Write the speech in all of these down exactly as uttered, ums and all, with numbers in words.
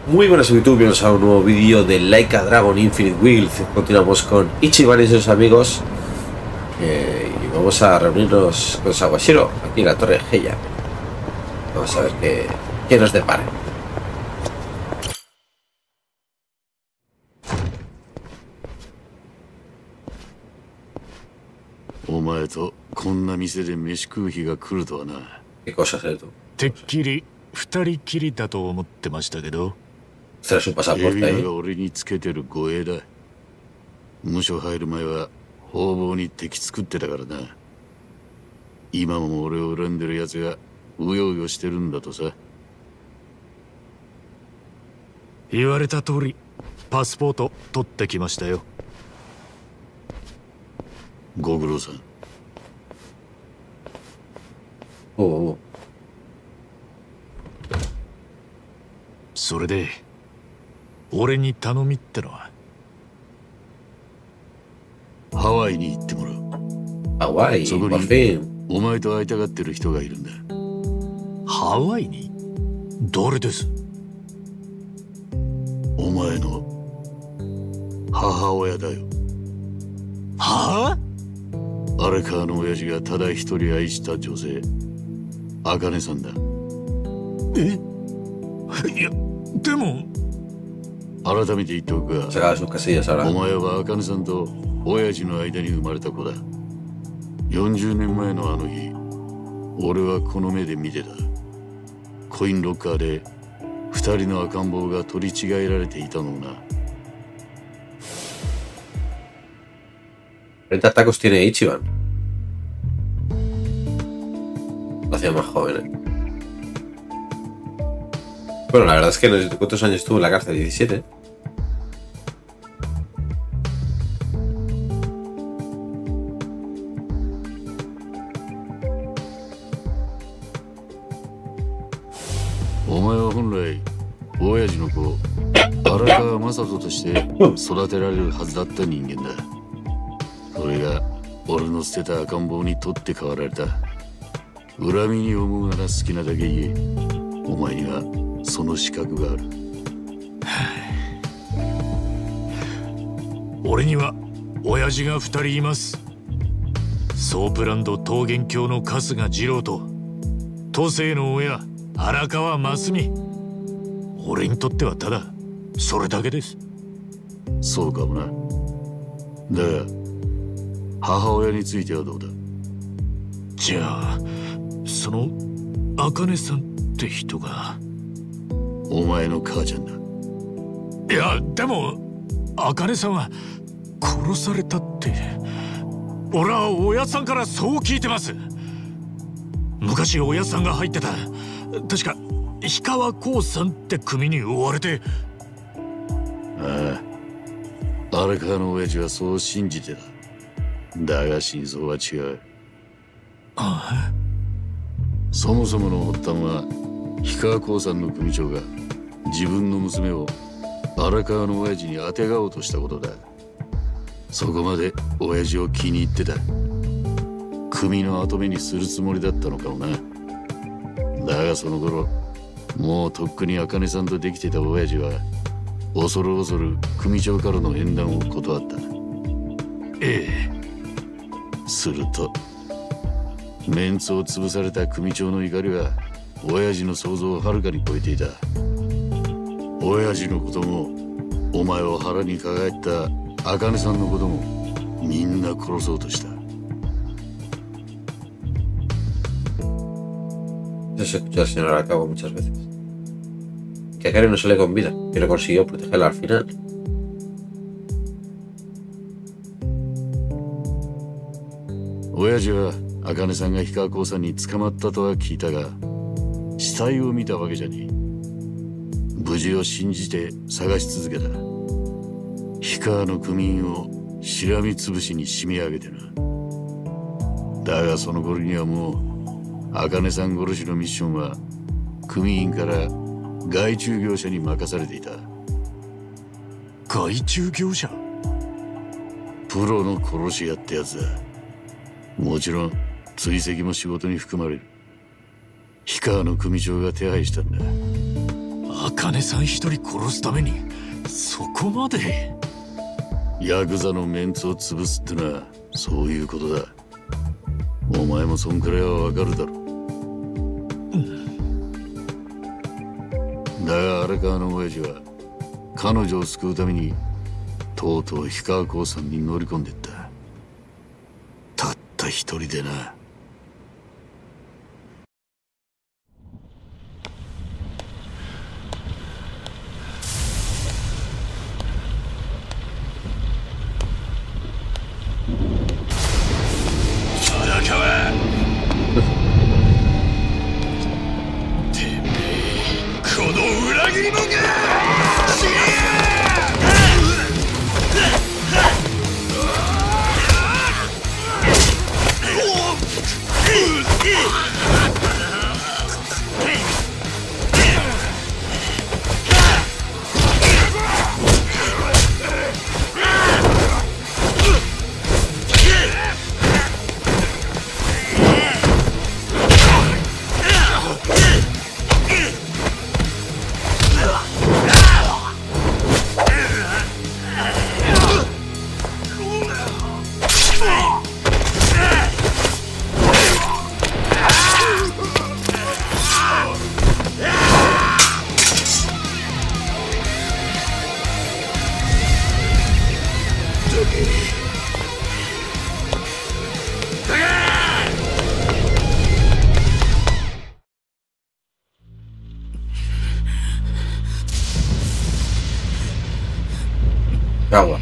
Muy buenas YouTube, bienvenidos a un nuevo vídeo de Like a Dragon Infinite Wealth. Continuamos con Ichiban y sus amigos eh, y vamos a reunirnos con Sawashiro aquí en la Torre Heian. Vamos a ver qué, qué nos depara. お前とこんな店で飯食う日が来るとはな。 ¿Qué cosas es tú? てっきり二人きりだと思ってましたけど。 Será su pasaporte ahí. が俺につけてる護衛だ。無所入る前は方々に敵作ってたからな。今も俺を恨んでる奴がうようよしてるんだとさ。 言われた通りパスポート取ってきましたよ。 ご苦労さん。 おうおう。 それで俺に頼みってのはハワイに行ってもらう。 ハワイ、 そこ por に fin. お前と会いたがってる人がいるんだ。 ハワイに？誰です？ お前の母親だよ。 はあ？ 荒川の親父がただ一人愛した女性、茜さんだ。 え？いや、でも改めて言っておくが、 Saca sus casillas お ahora. 前は茜さんと親父の間に生まれた子だ。よんじゅうねんまえのあの日、俺はこの目で見てた。コインロッカーで二人の赤ん坊が取り違えられていたのをな。 treinta tacos tiene Ichiban. Lo hacía más joven, ¿eh? Bueno, la verdad es que no sé cuántos años estuvo en la cárcel, diecisiete. Omaeは本来、親父の子、荒川雅人として育てられるはずだった人間だ。それが俺の捨てた赤ん坊に取って代わられた。恨みに思うなら好きなだけ言え。お前にはその資格がある。 俺には親父が二人います。ソープランド桃源郷の春日二郎と都政の親荒川真澄。俺にとってはただそれだけです。 そうかもな。だが母親についてはどうだ。 じゃあその茜さんって人がお前の母ちゃんだ。 いやでも茜さんは殺されたって俺は親さんからそう聞いてます。昔親さんが入ってた確か氷川興産って組に追われて。 ああ、荒川の親父はそう信じてた。だが真相は違う。 ああ、 そもそもの発端は氷川興産の組長が自分の娘を荒川の親父にあてがおうとしたことだ。そこまで親父を気に入ってた。組の跡目にするつもりだったのかもな。だがその頃もうとっくに茜さんとできてた親父は恐る恐る組長からの縁談を断った。 ええ。 するとメンツを潰された組長の怒りは親父の想像をはるかに超えていた。親父のこともお前を腹に抱えた茜さんのこともみんな殺そうとした。 Eso se escuchó al señor Arakawa muchas veces. Que a Karen no sale con vida, pero consiguió protegerla al final. 親父は茜さんが氷川興産に捕まったとは聞いたが、死体を見たわけじゃねえ。無事を信じて探し続けた。氷川の組員をしらみつぶしに締め上げてな。だがその頃にはもう茜さん殺しのミッションは組員から外注業者に任されていた。 外注業者？ プロの殺し屋ってやつだ。もちろん追跡も仕事に含まれる。氷川の組長が手配したんだ。 茜さん一人殺すためにそこまで。 ヤクザのメンツを潰すってのはそういうことだ。お前もそんくらいはわかるだろう。うん、だが荒川の親父は彼女を救うためにとうとう氷川興産に乗り込んでった。たった一人でな。 Agua.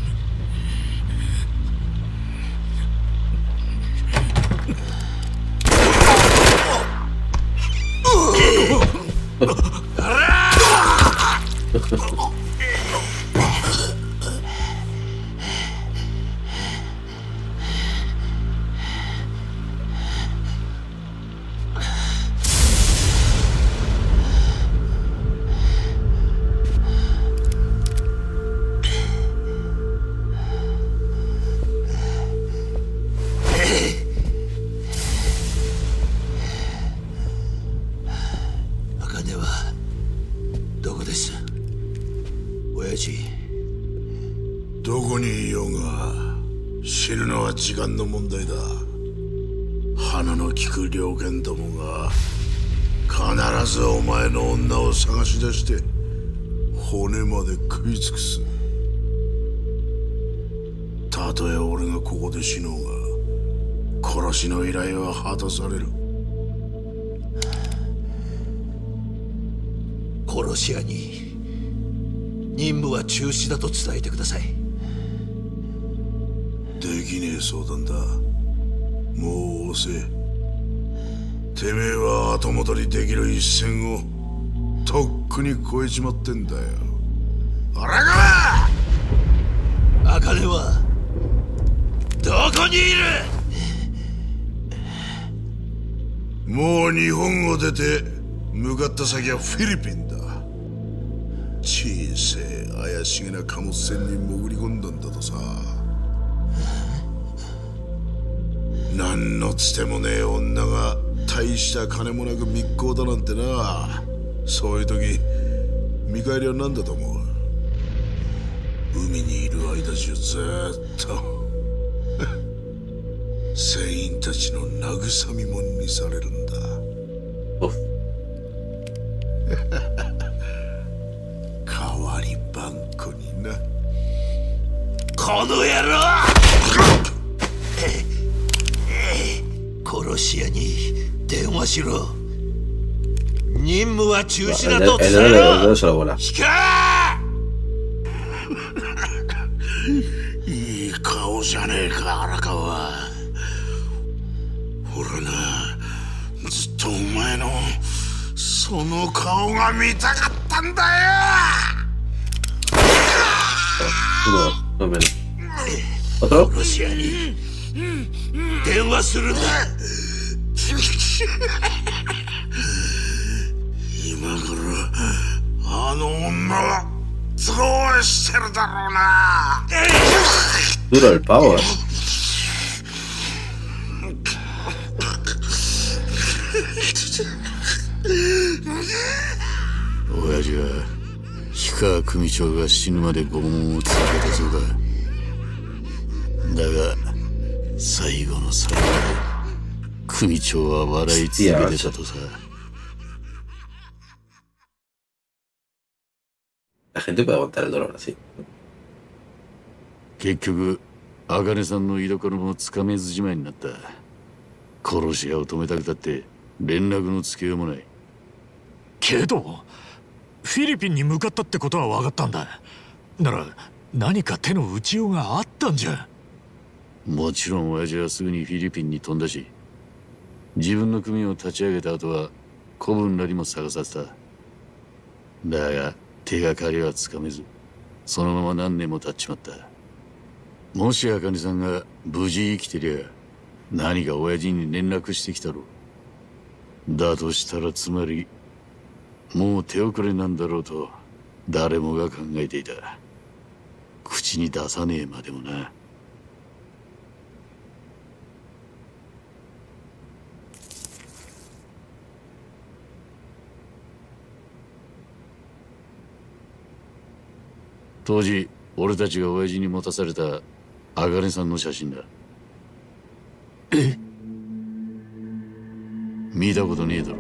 骨まで食い尽くす。たとえ俺がここで死のうが殺しの依頼は果たされる。 殺し屋に任務は中止だと伝えてください。 できねえ相談だ。もう遅え。てめえは後戻りできる一線をとっくに超えちまってんだよ。荒川！ 茜はどこにいる？もう日本を出て向かった先はフィリピンだ。小せえ怪しげな貨物船に潜り込んだんだとさ。何のつてもねえ女が大した金もなく密航だなんてな。そういう時見返りは何だと思う？海にいる間中ずっと船員たちの慰みもんにされるんだ。代わりばんこにな。 この野郎！殺し屋に電話しろ。任務は中止だと伝えろ。引かいい顔じゃねえか荒川。俺な、ずっとお前のその顔が見たかったんだよ。 殺し屋に電話するんだ。 今頃あの女はどうしてるだろうな。 Duro el pavo, eh. 親父は氷川組長が死ぬまで拷問を続けたそうだ。だが最後の最後で組長は笑い続けてたとさ。 La gente puede aguantar el dolor así. 結局茜さんの居所もつかめずじまいになった。殺し屋を止めたくたって連絡のつけようもない。 けどフィリピンに向かったってことは分かったんだ。なら何か手の打ちようがあったんじゃ。 もちろん親父はすぐにフィリピンに飛んだし、自分の組を立ち上げた後は子分らにも探させた。だが手がかりはつかめず、そのまま何年も経っちまった。もし茜さんが無事生きてりゃ何か親父に連絡してきたろう。だとしたらつまりもう手遅れなんだろうと誰もが考えていた。口に出さねえまでもな。当時俺たちが親父に持たされた茜さんの写真だ。 え？ 見たことねえだろ。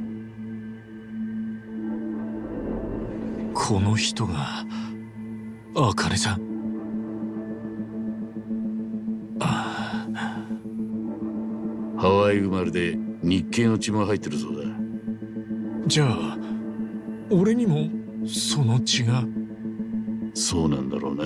この人が茜さん。 ハワイ生まれで日系の血も入ってるそうだ。 じゃあ俺にもその血が。 そうなんだろうな。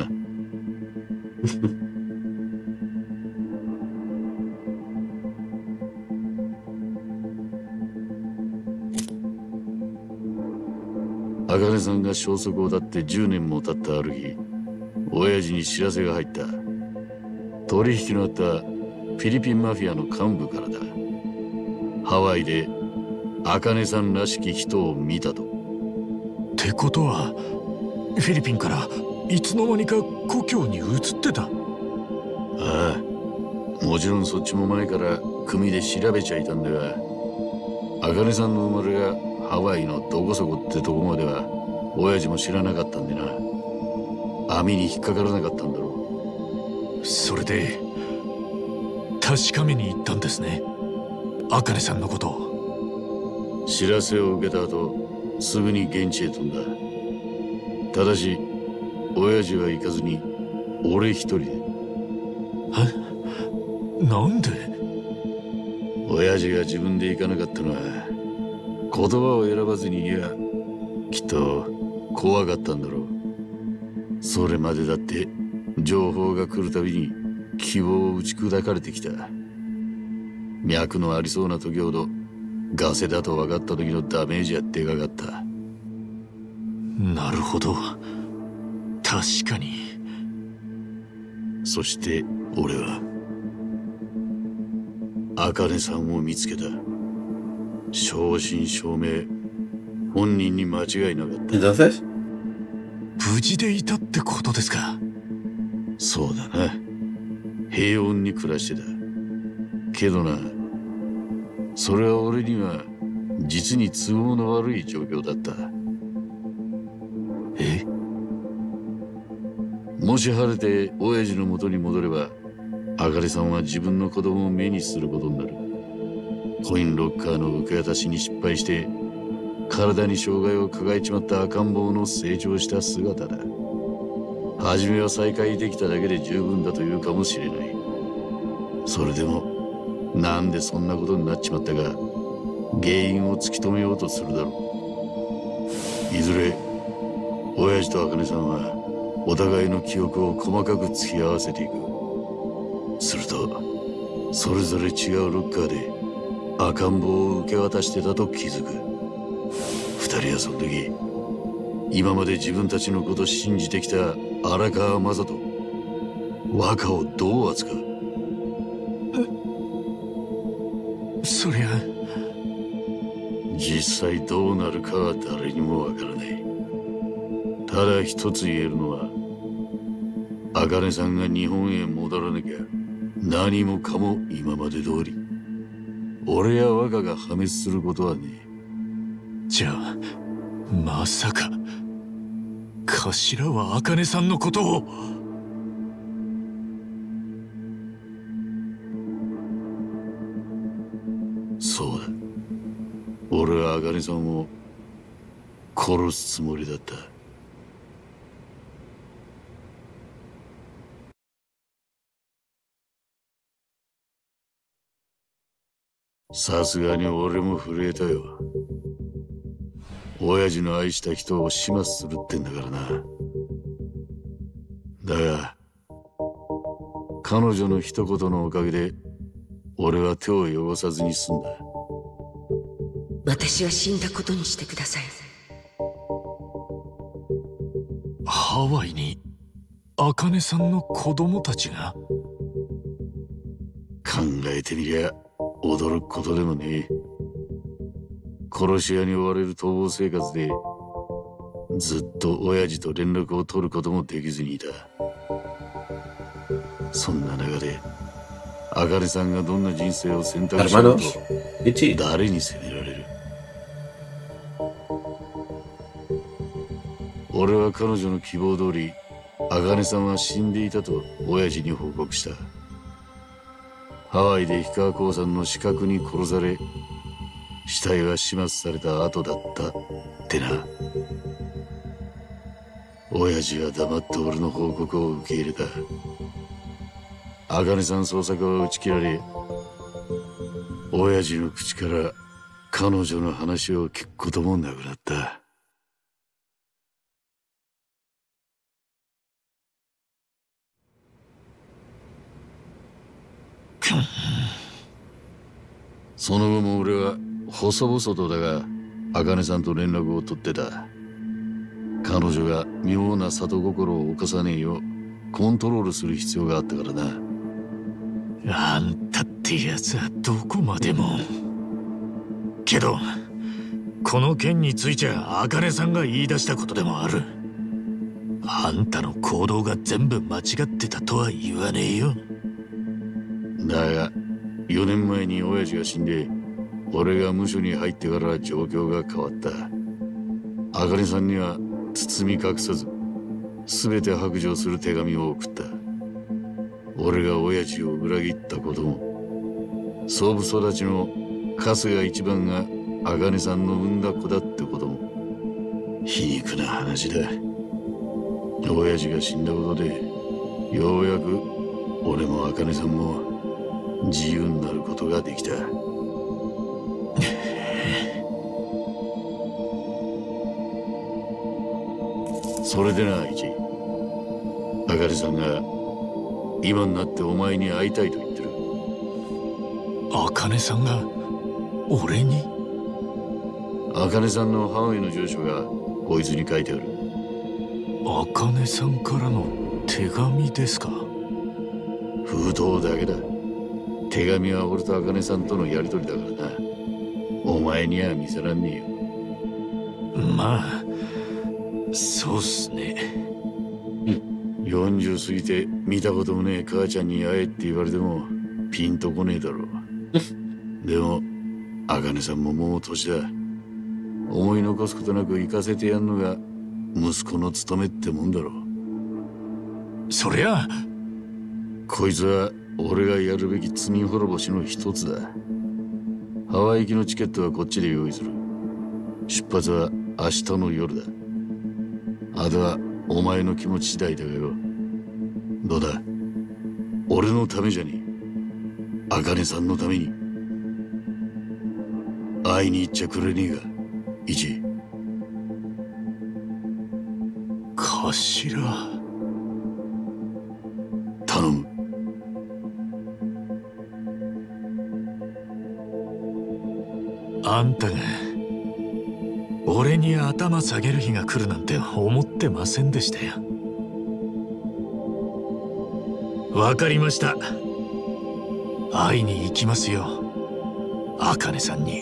茜さんが消息を絶ってじゅうねんも経ったある日、親父に知らせが入った。取引のあったフィリピンマフィアの幹部からだ。ハワイで茜さんらしき人を見たと。 ってことはフィリピンからいつの間にか故郷に移ってた。 ああ、もちろんそっちも前から組で調べちゃいたんだが、茜さんの生まれがハワイのどこそこってとこまでは親父も知らなかったんでな。網に引っかからなかったんだろう。それで確かめに行ったんですね、茜さんのことを。 知らせを受けた後すぐに現地へ飛んだ。ただし親父は行かずに俺一人で。 え？なんで？ 親父が自分で行かなかったのは言葉を選ばずに言やきっと怖かったんだろう。それまでだって情報が来るたびに希望を打ち砕かれてきた。脈のありそうな時ほどガセだと分かった時のダメージはでかかった。 なるほど、確かに。 そして俺は茜さんを見つけた。正真正銘本人に間違いなかった。 Entonces? 無事でいたってことですか？ そうだな。平穏に暮らしてた。けどな、それは俺には実に都合の悪い状況だった。 え？ もし晴れて親父の元に戻れば、茜さんは自分の子供を目にすることになる。コインロッカーの受け渡しに失敗して体に障害を抱えちまった赤ん坊の成長した姿だ。初めは再会できただけで十分だというかもしれない。それでもなんでそんなことになっちまったか原因を突き止めようとするだろう。いずれ親父と茜さんはお互いの記憶を細かく突き合わせていく。するとそれぞれ違うロッカーで赤ん坊を受け渡してたと気づく。二人はその時今まで自分たちのことを信じてきた荒川雅人、若をどう扱う？ そりゃ実際どうなるかは誰にもわからない。ただ一つ言えるのは、茜さんが日本へ戻らなきゃ何もかも今まで通り。俺や若が破滅することはねえ。 じゃあまさか頭は茜さんのことを。 そうだ、俺は茜さんを殺すつもりだった。さすがに俺も震えたよ。親父の愛した人を始末するってんだからな。だが彼女の一言のおかげで俺は手を汚さずに済んだ。 私は死んだことにしてください。 ハワイに茜さんの子供たちが。 考えてみりゃ驚くことでもねえ。殺し屋に追われる逃亡生活でずっと親父と連絡を取ることもできずにいた。そんな中で茜さんがどんな人生を選択したのと誰に責められる。俺は彼女の希望通り茜さんは死んでいたと親父に報告した。ハワイで氷川興産の死角に殺され死体は始末された後だったってな。親父は黙って俺の報告を受け入れた。茜さん捜索は打ち切られ、親父の口から彼女の話を聞くこともなくなった。その後も俺は細々とだが茜さんと連絡を取ってた。彼女が妙な里心を犯さねえようコントロールする必要があったからな。 あんたってやつはどこまでも。けどこの件についちゃ茜さんが言い出したことでもある。あんたの行動が全部間違ってたとは言わねえよ。 だがよねんまえに親父が死んで俺が無所に入ってから状況が変わった。茜さんには包み隠さず全て白状する手紙を送った。俺が親父を裏切ったことも、壮部育ちの春日一番が茜さんの産んだ子だってことも皮肉な話だ。親父が死んだことでようやく俺も茜さんも自由になることができた。それでな、イチ。茜さんが今になってお前に会いたいと言ってる。 茜さんが俺に？ 茜さんのハワイの住所がこいつに書いてある。 茜さんからの手紙ですか？ 封筒だけだ。手紙は俺と茜さんとのやりとりだからな。お前には見せらんねえよ。 まあそうっすね。 よんじゅう過ぎて見たこともねえ母ちゃんに会えって言われてもピンとこねえだろう。でも茜さんももう年だ。思い残すことなく行かせてやんのが息子の務めってもんだろう。 そりゃこいつは俺がやるべき罪滅ぼしの一つだ。ハワイ行きのチケットはこっちで用意する。出発は明日の夜だ。あとはお前の気持ち次第だがよ。どうだ、俺のためじゃねえ、茜さんのために会いに行っちゃくれねえが、イチ。 頭頼む。 あんたが俺に頭下げる日が来るなんて思ってませんでしたよ。わかりました。会いに行きますよ、茜さんに。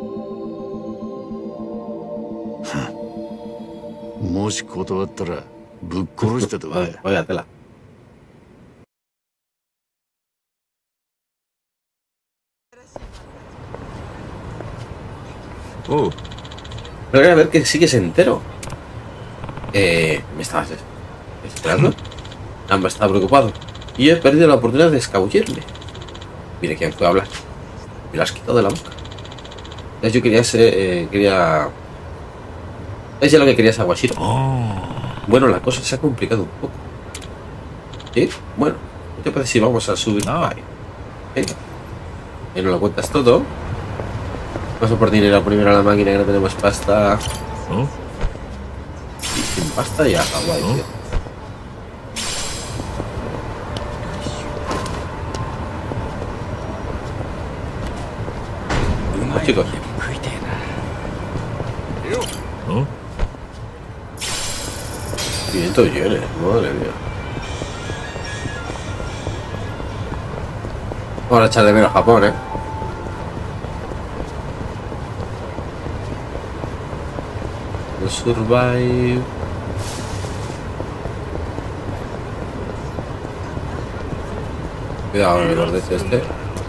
もし断ったらぶっ殺したとか。 Óyatela. Oh, Pero a ver que sigues entero. Eh, ¿Me estabas esperando? Ambas estaba preocupado. Y yo he perdido la oportunidad de escabullirme. Mire quién fue a hablar. Me lo has quitado de la boca. Entonces yo quería ser... Eh, quería... ¿Es ya lo que querías, Aguashiro? Oh. Bueno, la cosa se ha complicado un poco. ¿Sí? Bueno, ¿qué te parece si vamos a subir? No. Venga. Y nos lo cuentas todo. Vamos a por dinero primero a la máquina, que no tenemos pasta. ¿No? Y sin pasta ya, Hawái, ¿No? tío. Pues, chicos. ¿No? quinientos yenes, madre mía. Vamos a echar de menos Japón, eh. No survive. Cuidado con el bordete este.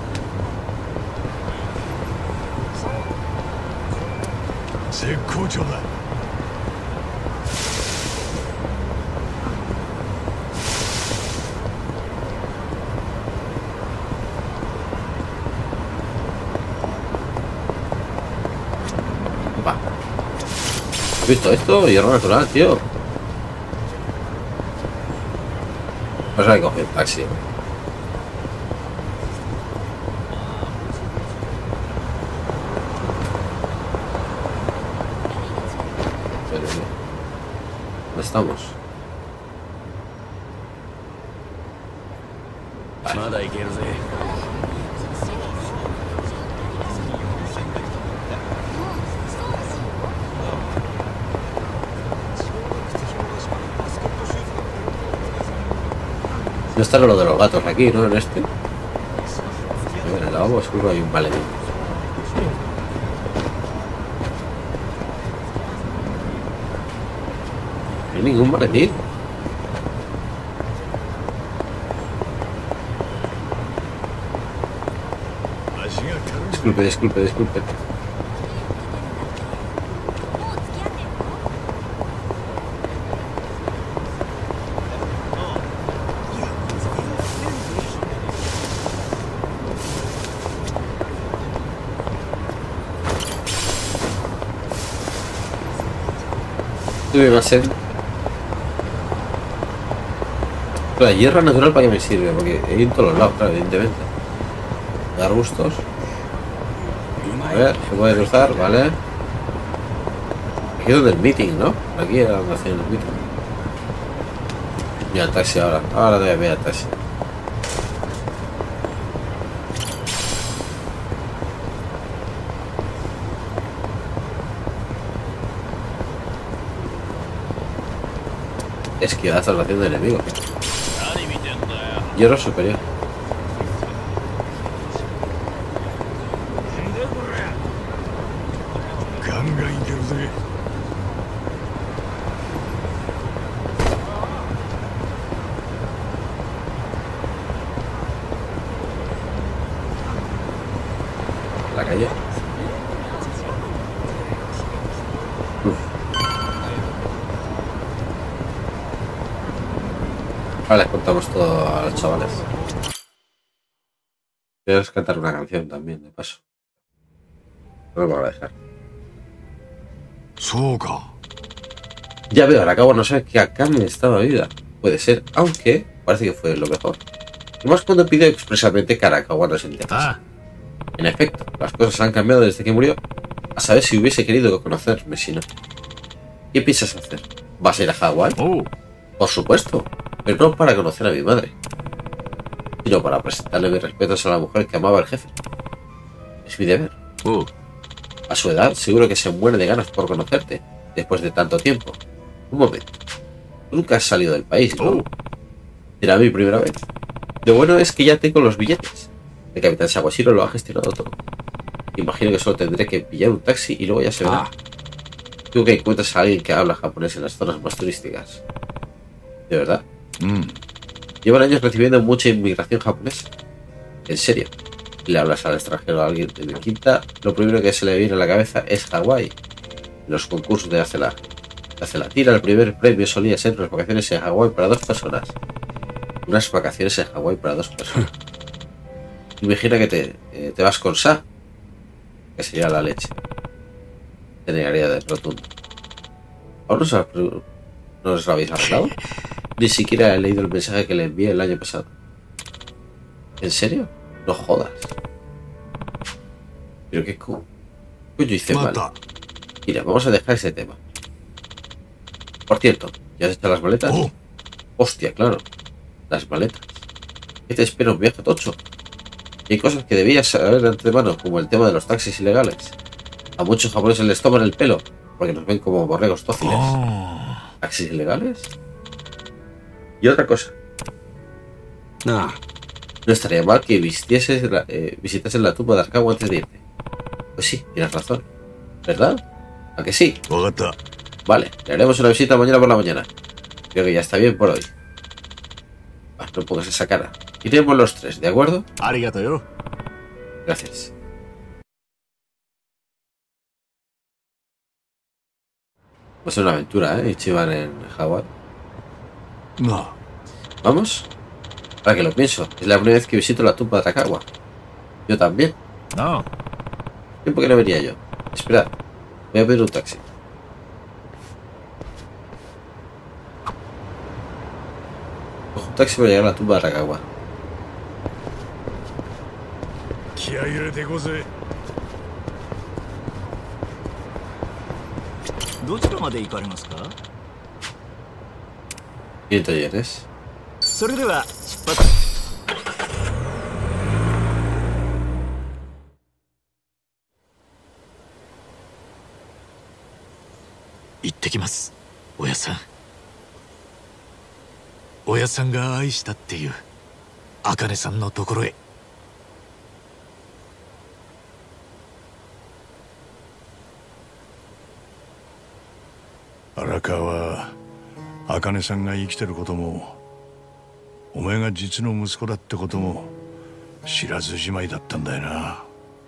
Va. ¿Has visto esto? Hierro natural, tío. Pues hay que coger taxi. ¿Dónde estamos? Vale. No está lo de los gatos aquí, ¿no? En este. En el lavabo oscuro hay un maletín. No hay ningún maletín. Disculpe, disculpe, disculpe. Tuve más sed. La hierra natural, ¿para qué me sirve? Porque he ido en todos los lados, claro, evidentemente. Arbustos. A ver, se puede usar, vale. Aquí es donde el meeting, ¿no? Aquí era donde hacían el meeting. Mira el taxi ahora. Ahora te voy a ver el taxi. Esquivada salvación de enemigos. Hierro superior. La calle. Ahora les contamos todo a los chavales. Quiero cantar una canción también, de paso. No me van a dejar. Ya veo, Arakawa no sabe que acá me estaba vida. Puede ser, aunque parece que fue lo mejor. Y más cuando pidió expresamente que Arakawa no se enterase. Ah. En efecto, las cosas han cambiado desde que murió. A saber si hubiese querido conocerme, si no. ¿Qué piensas hacer? ¿Vas a ir a Hawái? Oh. Por supuesto, pero no para conocer a mi madre, sino para presentarle mis respetos a la mujer que amaba al jefe. Es mi deber. Oh. A su edad, seguro que se muere de ganas por conocerte, después de tanto tiempo. Un momento. Nunca has salido del país, ¿no? Oh. Será mi primera vez. Lo bueno es que ya tengo los billetes. El capitán Sawashiro lo ha gestionado todo. Imagino que solo tendré que pillar un taxi y luego ya se verá. Ah. Tú que encuentras a alguien que habla japonés en las zonas más turísticas. ¿De verdad? Mm. Llevan años recibiendo mucha inmigración japonesa. En serio. Le hablas al extranjero a alguien de mi quinta, lo primero que se le viene a la cabeza es Hawái. En los concursos de Hace la, hace la Tira, el primer premio solía ser unas vacaciones en Hawái para dos personas. Unas vacaciones en Hawái para dos personas. Imagina que te, eh, te vas con Sa, que sería la leche. Te negaría de rotundo. ¿Aún no os, no os lo habéis arreglado? Ni siquiera he leído el mensaje que le envié el año pasado. ¿En serio? No jodas. Pero qué coño hice mal. Mira, vamos a dejar ese tema. Por cierto, ¿ya has hecho las maletas? Oh. Hostia, claro. Las maletas. ¿Qué te espera un viaje tocho? Hay cosas que debías saber de antemano, como el tema de los taxis ilegales. A muchos japoneses les toman el pelo, porque nos ven como borregos dóciles. Oh. ¿Taxis ilegales? Y otra cosa. No. No estaría mal que visitieses la, eh, visitases la tumba de Arakawa antes de irte. Pues sí, tienes razón. ¿Verdad? ¿A que sí? Vale, le haremos una visita mañana por la mañana. Creo que ya está bien por hoy. Ah, no pongas esa cara. Iremos los tres, ¿de acuerdo? Gracias. Va a ser una aventura, ¿eh? Ichiban en Hawái. No. ¿Vamos? Ahora que lo pienso, es la primera vez que visito la tumba de Arakawa. Yo también. No. ¿Tiempo que no venía yo? Esperad, voy a pedir un taxi. Cojo un taxi para llegar a la tumba de Arakawa. quinientos yenes. Ittekimasu, Oya-san. Oya-sanが愛したっていう茜さんのところへ。 荒川は茜さんが生きてることもお前が実の息子だってことも知らずじまいだったんだよな。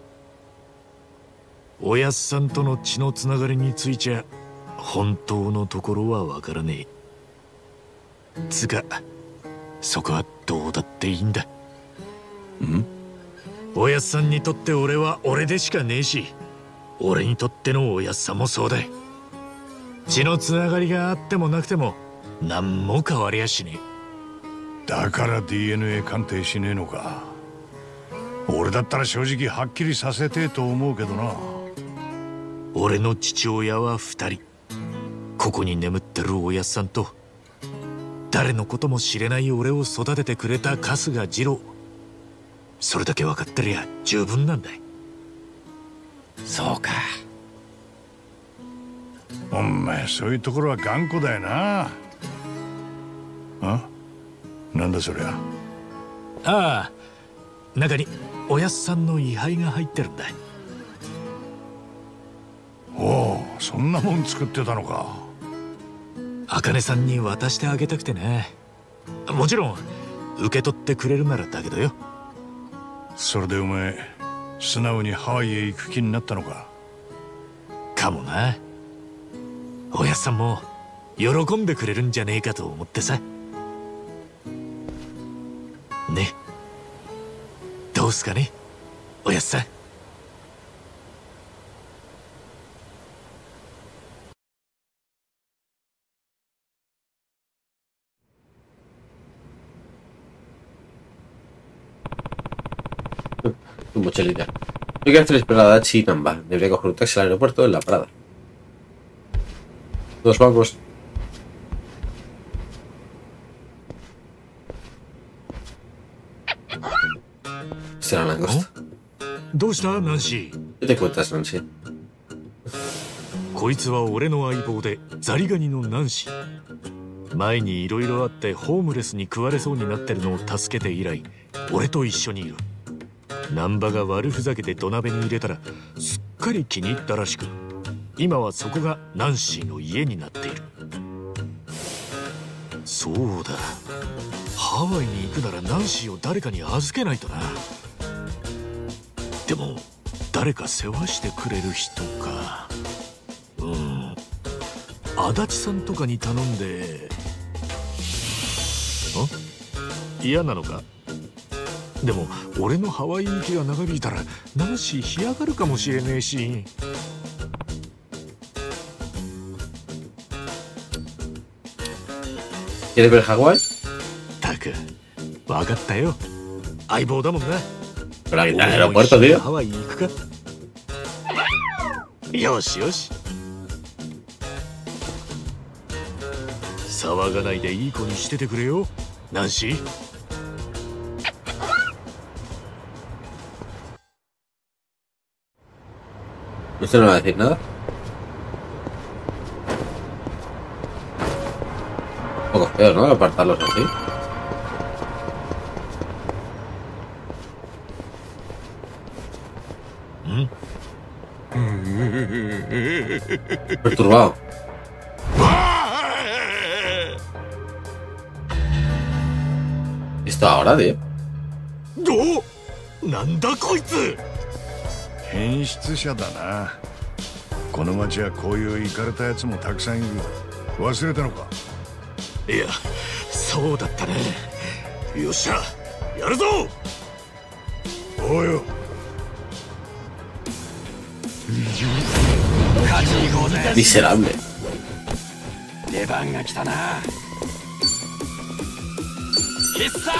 おやっさんとの血のつながりについちゃ本当のところはわからねえ。つかそこはどうだっていいんだ。ん？おやっさんにとって俺は俺でしかねえし、俺にとってのおやっさんもそうだ。血のつながりがあってもなくても何も変わりやしねえ。だから ディーエヌエー 鑑定しねえのか。俺だったら正直はっきりさせてえと思うけどな。 俺の父親は二人。ここに眠ってるおやっさんと誰のことも知れない俺を育ててくれた春日二郎。それだけ分かってりゃ十分なんだい。 そうか。 お前そういうところは頑固だよな。あ？なんだそりゃ。 ああ、中におやっさんの位牌が入ってるんだ。 おお、そんなもん作ってたのか。 茜さんに渡してあげたくてね。もちろん受け取ってくれるならだけどよ。 それでお前素直にハワイへ行く気になったのか。 かもな。おやっさんも喜んでくれるんじゃねえかと思ってさ。ね、どうすかね、おやっさん。 Tu mochilita. No hay que hacer esperar a Dachi y Namba. Debería coger un taxi al aeropuerto en la parada. Nos vamos. Será la langosta. ¿Dónde está Nancy? ¿Qué te cuentas, Nancy? こいつは俺の相棒でザリガニのナンシー。前にいろいろあってホームレスに食われそうになってるのを助けて以来俺と一緒にいる。難波が悪ふざけて土鍋に入れたらすっかり気に入ったらしく、今はそこがナンシーの家になっている。そうだ、ハワイに行くならナンシーを誰かに預けないとな。でも誰か世話してくれる人か。うん、 足立さんとかに頼んで。ん？嫌なのか？でも俺のハワイ行きが長引いたらナンシー干上がるかもしれねえし。 ¿Quieres ver Hawái? たく、分かったよ。相棒だもんな。 Pero aquí en el aeropuerto, tío. ハワイ行くか？よしよし。騒がないでいい子にしててくれよ、ナンシー。 ¿Usted no va a decir nada? Un poco feo, ¿no? Apartarlos así. Perturbado. ¿Esto ahora, tío? ¡No! ¡Nanda, koitsu! 変質者だな。この町はこういうイカれたやつもたくさんいる。忘れたのか？ いや、そうだったね。よっしゃ、やるぞ。 おうよ。 Miserable. 出番が来たな。必殺！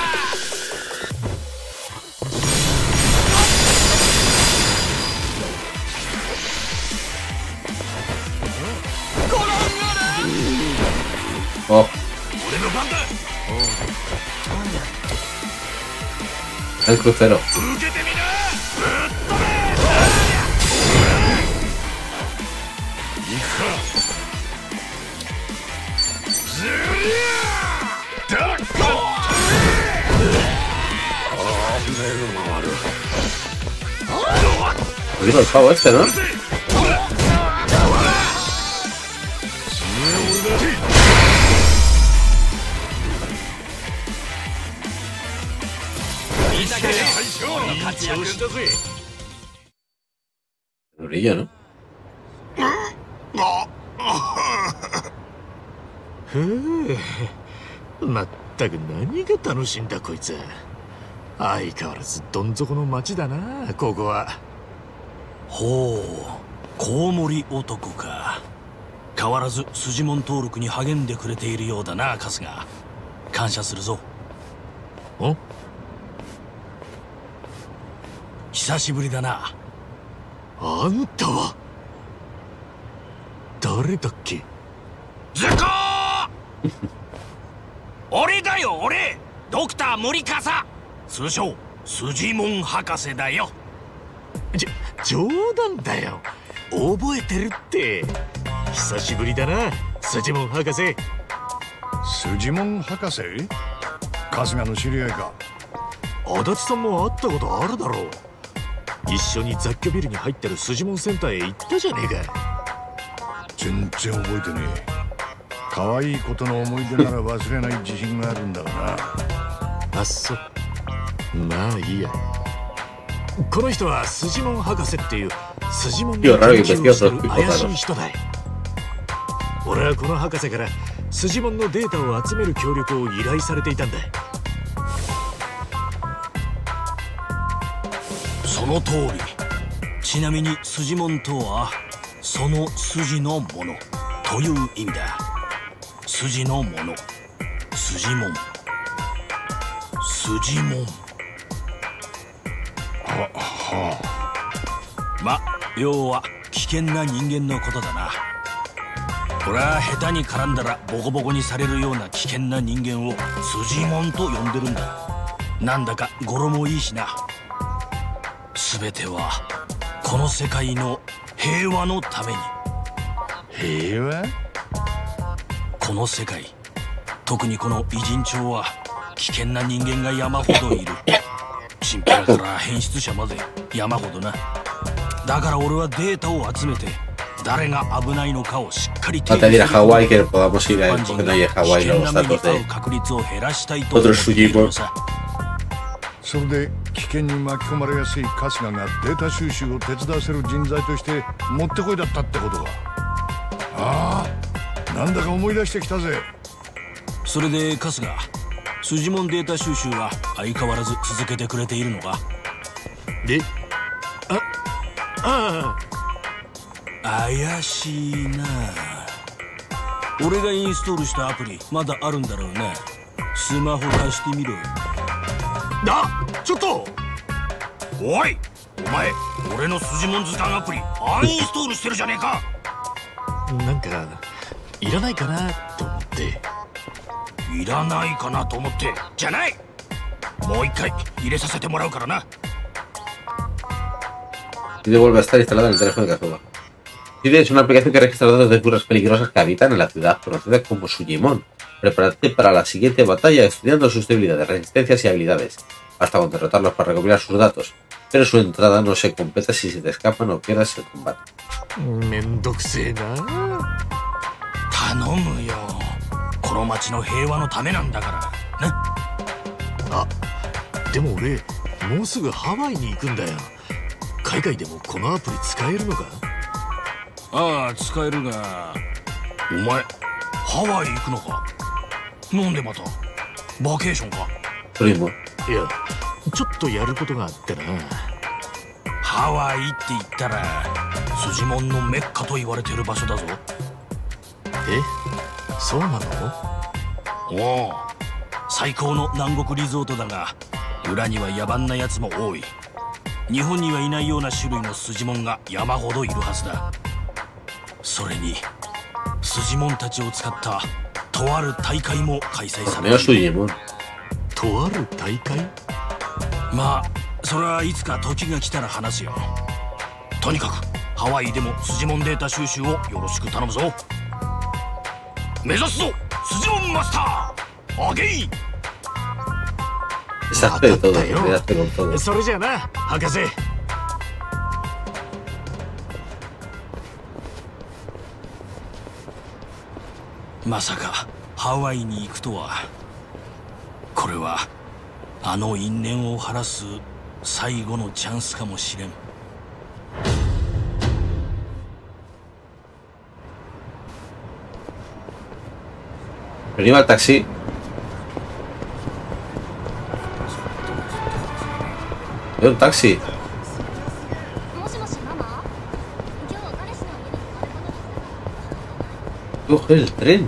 Oh. El crucero. Digo el pavo este, ¿no? El brillo, ¿no? まったく何が楽しいんだこいつ。相変わらずどん底の町だなここは。 ほう、コウモリ男か。変わらず筋門登録に励んでくれているようだな春日。感謝するぞ。 ん？ 久しぶりだな。 あんたは誰だっけ？ ズコー俺だよ俺、ドクター森笠、通称筋門博士だよ。 じょ冗談だよ、覚えてるって。久しぶりだな筋門博士。 筋門博士？春日の知り合いか？ 足立さんも会ったことあるだろう。一緒に雑居ビルに入ってる筋門センターへ行ったじゃねえか。 全然覚えてねえ。可愛いことの思い出なら忘れない自信があるんだがな。 あっそ、まあいいや。この人は筋門博士っていう筋門の研究をしてる怪しい人だ。俺はこの博士から筋門のデータを集める協力を依頼されていたんだ。 その通り。ちなみに筋門とはその筋のものという意味だ。筋のもの、筋門、筋門。 ははあ。ま、要は危険な人間のことだな。これは下手に絡んだらボコボコにされるような危険な人間を筋門と呼んでるんだ。なんだか語呂もいいしな。全てはこの世界の平和のために。 平和？ この世界、特にこの偉人町は危険な人間が山ほどいる。チンピラから変質者まで山ほどな。だから俺はデータを集めて誰が危ないのかをしっかり定義する。 a Hawái que podamos ir a porque no hay Hawái los datos de 確率を減らしたいと otros Fujimon。 それで危険に巻き込まれやすい春日がデータ収集を手伝わせる人材としてもってこいだったってことか。ああ、 なんだか思い出してきたぜ。 それで春日、筋紋データ収集は相変わらず続けてくれているのか？ で、あ、ああ、怪しいな。俺がインストールしたアプリまだあるんだろうな。スマホ貸してみろ。 あ、ちょっと。 おい、お前俺の筋紋図鑑アプリアンインストールしてるじゃねえか。 なんかいらないかなと思って。 いらないかなと思ってじゃない。もう一回入れさせてもらうからな。 Y vuelve a estar instalada en el teléfono de Kazuba. Siri es una aplicación que registra datos de figuras peligrosas que habitan en la ciudad, conocida como Sujimon. Prepárate para la siguiente batalla estudiando sus debilidades, resistencias y habilidades, hasta con derrotarlos para recopilar sus datos. Pero su entrada no se completa si se te escapan o pierdes el combate. めんどくせえな。 頼むよ。この町の平和のためなんだからね。 あ、でも俺もうすぐハワイに行くんだよ。海外でもこのアプリ使えるのか？ ああ、使えるが、お前ハワイ行くのか？なんでまたバケーションか？ それもいや、ちょっとやることがあってな。 ハワイって言ったら筋紋のメッカと言われてる場所だぞ。 え、そうなの？ おお、最高の南国リゾートだが、裏には野蛮なやつも多い。日本にはいないような種類の筋紋が山ほどいるはずだ。それに筋紋たちを使ったとある大会も開催される。 とある大会？ まあそれはいつか時が来たら話すよ。とにかくハワイでも筋紋データ収集をよろしく頼むぞ。目指すぞ筋紋マスター、アゲイン。 それじゃあな、博士。 まさかハワイに行くとは。これはあの因縁を晴らす最後のチャンスかもしれん。 Venimos al taxi. ¿De un taxi? Coge el tren.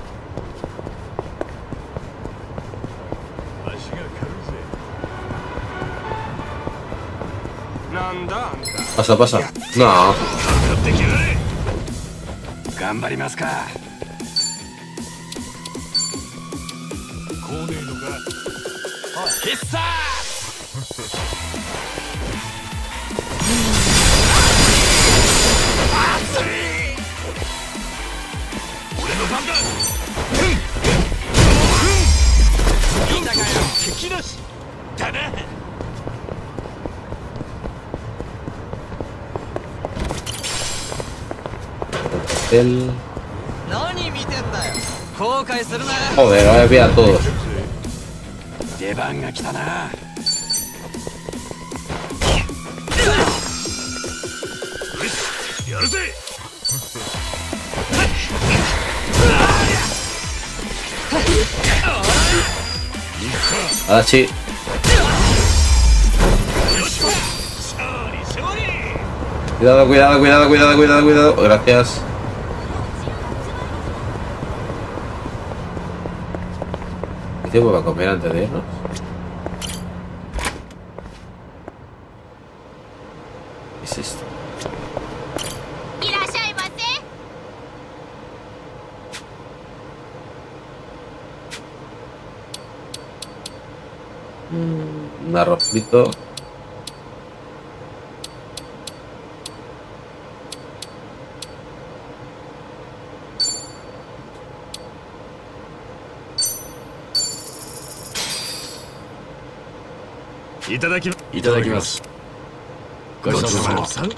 Pasa, pasa. No. 頑張りますか。来ねえのか。あ、必殺。熱い。俺の番だ。いいんだかよ。敵なし。だな。 El... Joder, ahora voy a todos. Ahora sí. Cuidado, cuidado, cuidado, cuidado, cuidado, cuidado. Gracias. ¿Qué tiempo va a comer antes de irnos? ¿Qué es esto? Mm, un arroz frito. いただきいただきます。 ごちそうさまさん。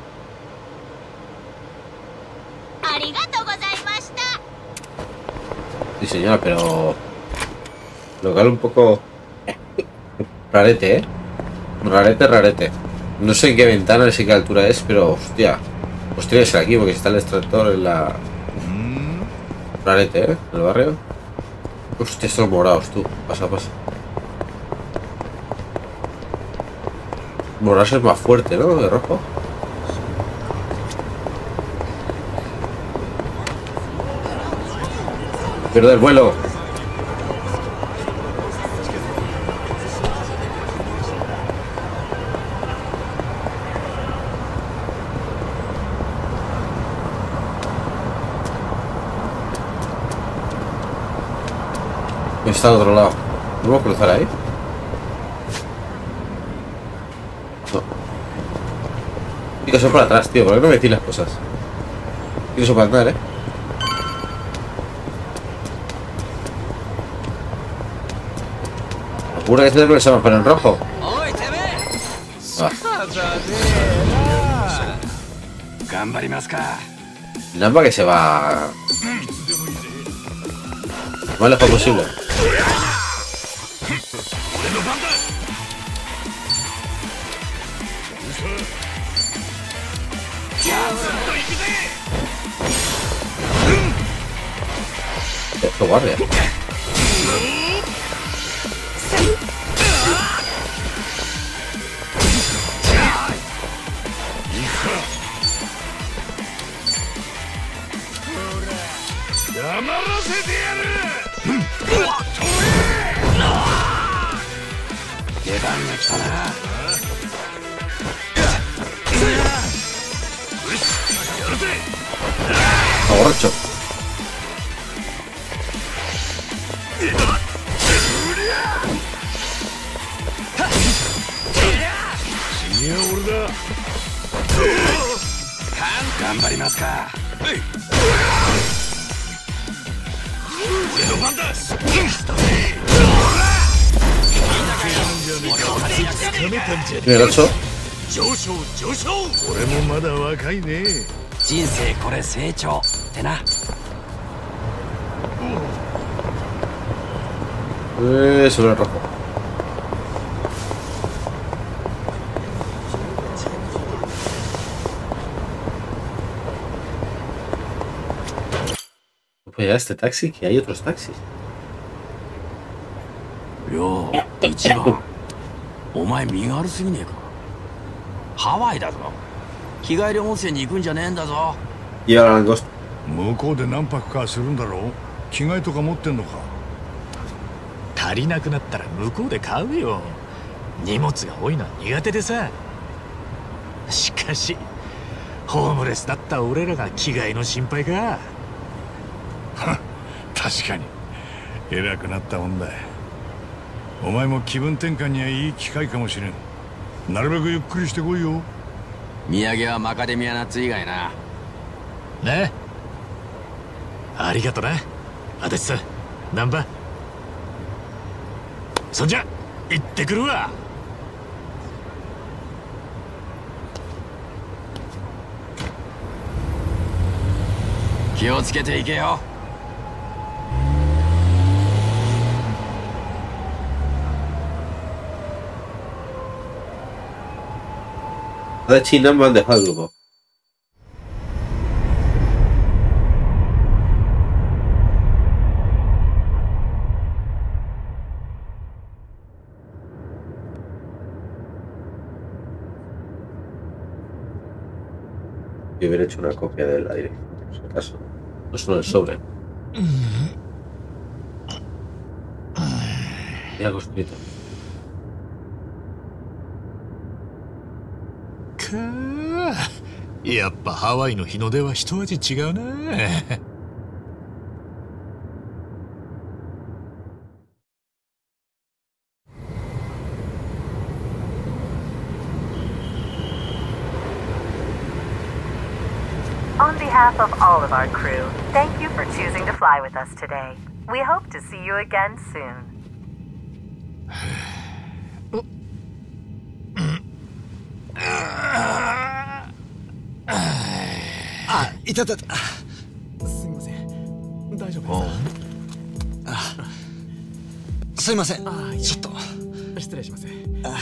ありがとうございました。 Sí, señora, pero local un poco rarete, ¿eh? Rarete, rarete. No sé en qué ventana, ni sé qué altura es, pero hostia, pues tiene que ser aquí porque está el extractor en la Rarete, ¿eh? En el barrio. Hostia, estos morados, tú. Pasa, pasa. Morados es más fuerte, ¿no? De rojo. Pierde el vuelo. Está al otro lado. ¿Podemos cruzar ahí? No. Quiero eso para atrás, tío. ¿Por qué no me decís las cosas? Quiero eso para andar, eh. Apura que se debe llama para el rojo. Ah. Namba que se va. Lo más lejos posible. Esto guardia. Está borracho. ¿Tiene el ocho? Eh, sobre el rojo. Pues ya este taxi, que hay otros taxis. Yo, Ichiban, omae身が悪すぎねえか。ハワイだぞ。日帰り温泉に行くんじゃねえんだぞ。 いや、ランゴスト。 向こうで何泊かするんだろう。着替えとか持ってんのか。 足りなくなったら向こうで買うよ。荷物が多いのは苦手でさ。しかしホームレスだった俺らが着替えの心配か。 確かに偉くなったもんだ。お前も気分転換にはいい機会かもしれん。なるべくゆっくりしてこいよ。 土産はマカデミアナッツ以外な。 ね。ありがとな、足立さん、ナンバ。そんじゃ行ってくるわ。 気をつけていけよ。 De China me han dejado el grupo. Yo hubiera hecho una copia del aire, por si acaso. No solo el sobre. Y algo escrito. やっぱハワイの日の出は一味違うな。 On behalf of all of our crew, thank you for choosing to fly with us today. We hope to see you again soon. あ、いたたた。すみません。大丈夫ですか？あ、すいません。あ、ちょっと失礼します。あ、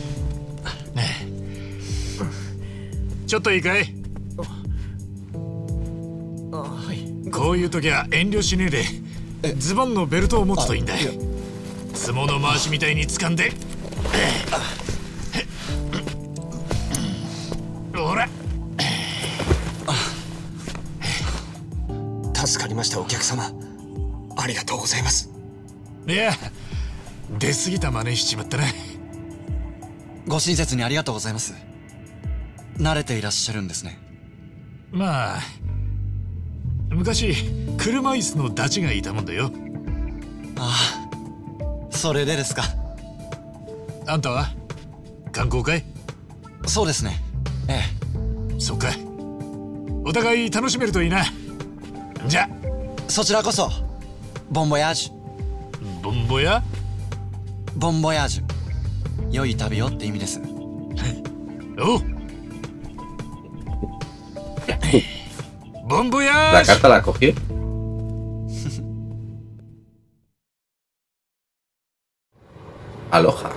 ちょっといいかい？ こういう時は遠慮しねえでズボンのベルトを持つといいんだ。相撲の回しみたいに掴んで、ほら。 助かりましたお客様、ありがとうございます。 いや、出過ぎた真似しちまったな。 ご親切にありがとうございます。慣れていらっしゃるんですね。 まあ昔車椅子のダチがいたもんだよ。 ああ、それでですか。 あんたは観光かい？ そうですね、ええ。そっか、お互い楽しめるといいな。じゃそちらこそ。ボンボヤージュ。 ボンボヤ？ ボンボヤージュ、良い旅をって意味です。 おう。ボンボヤー。 La carta la cogió. Aloha.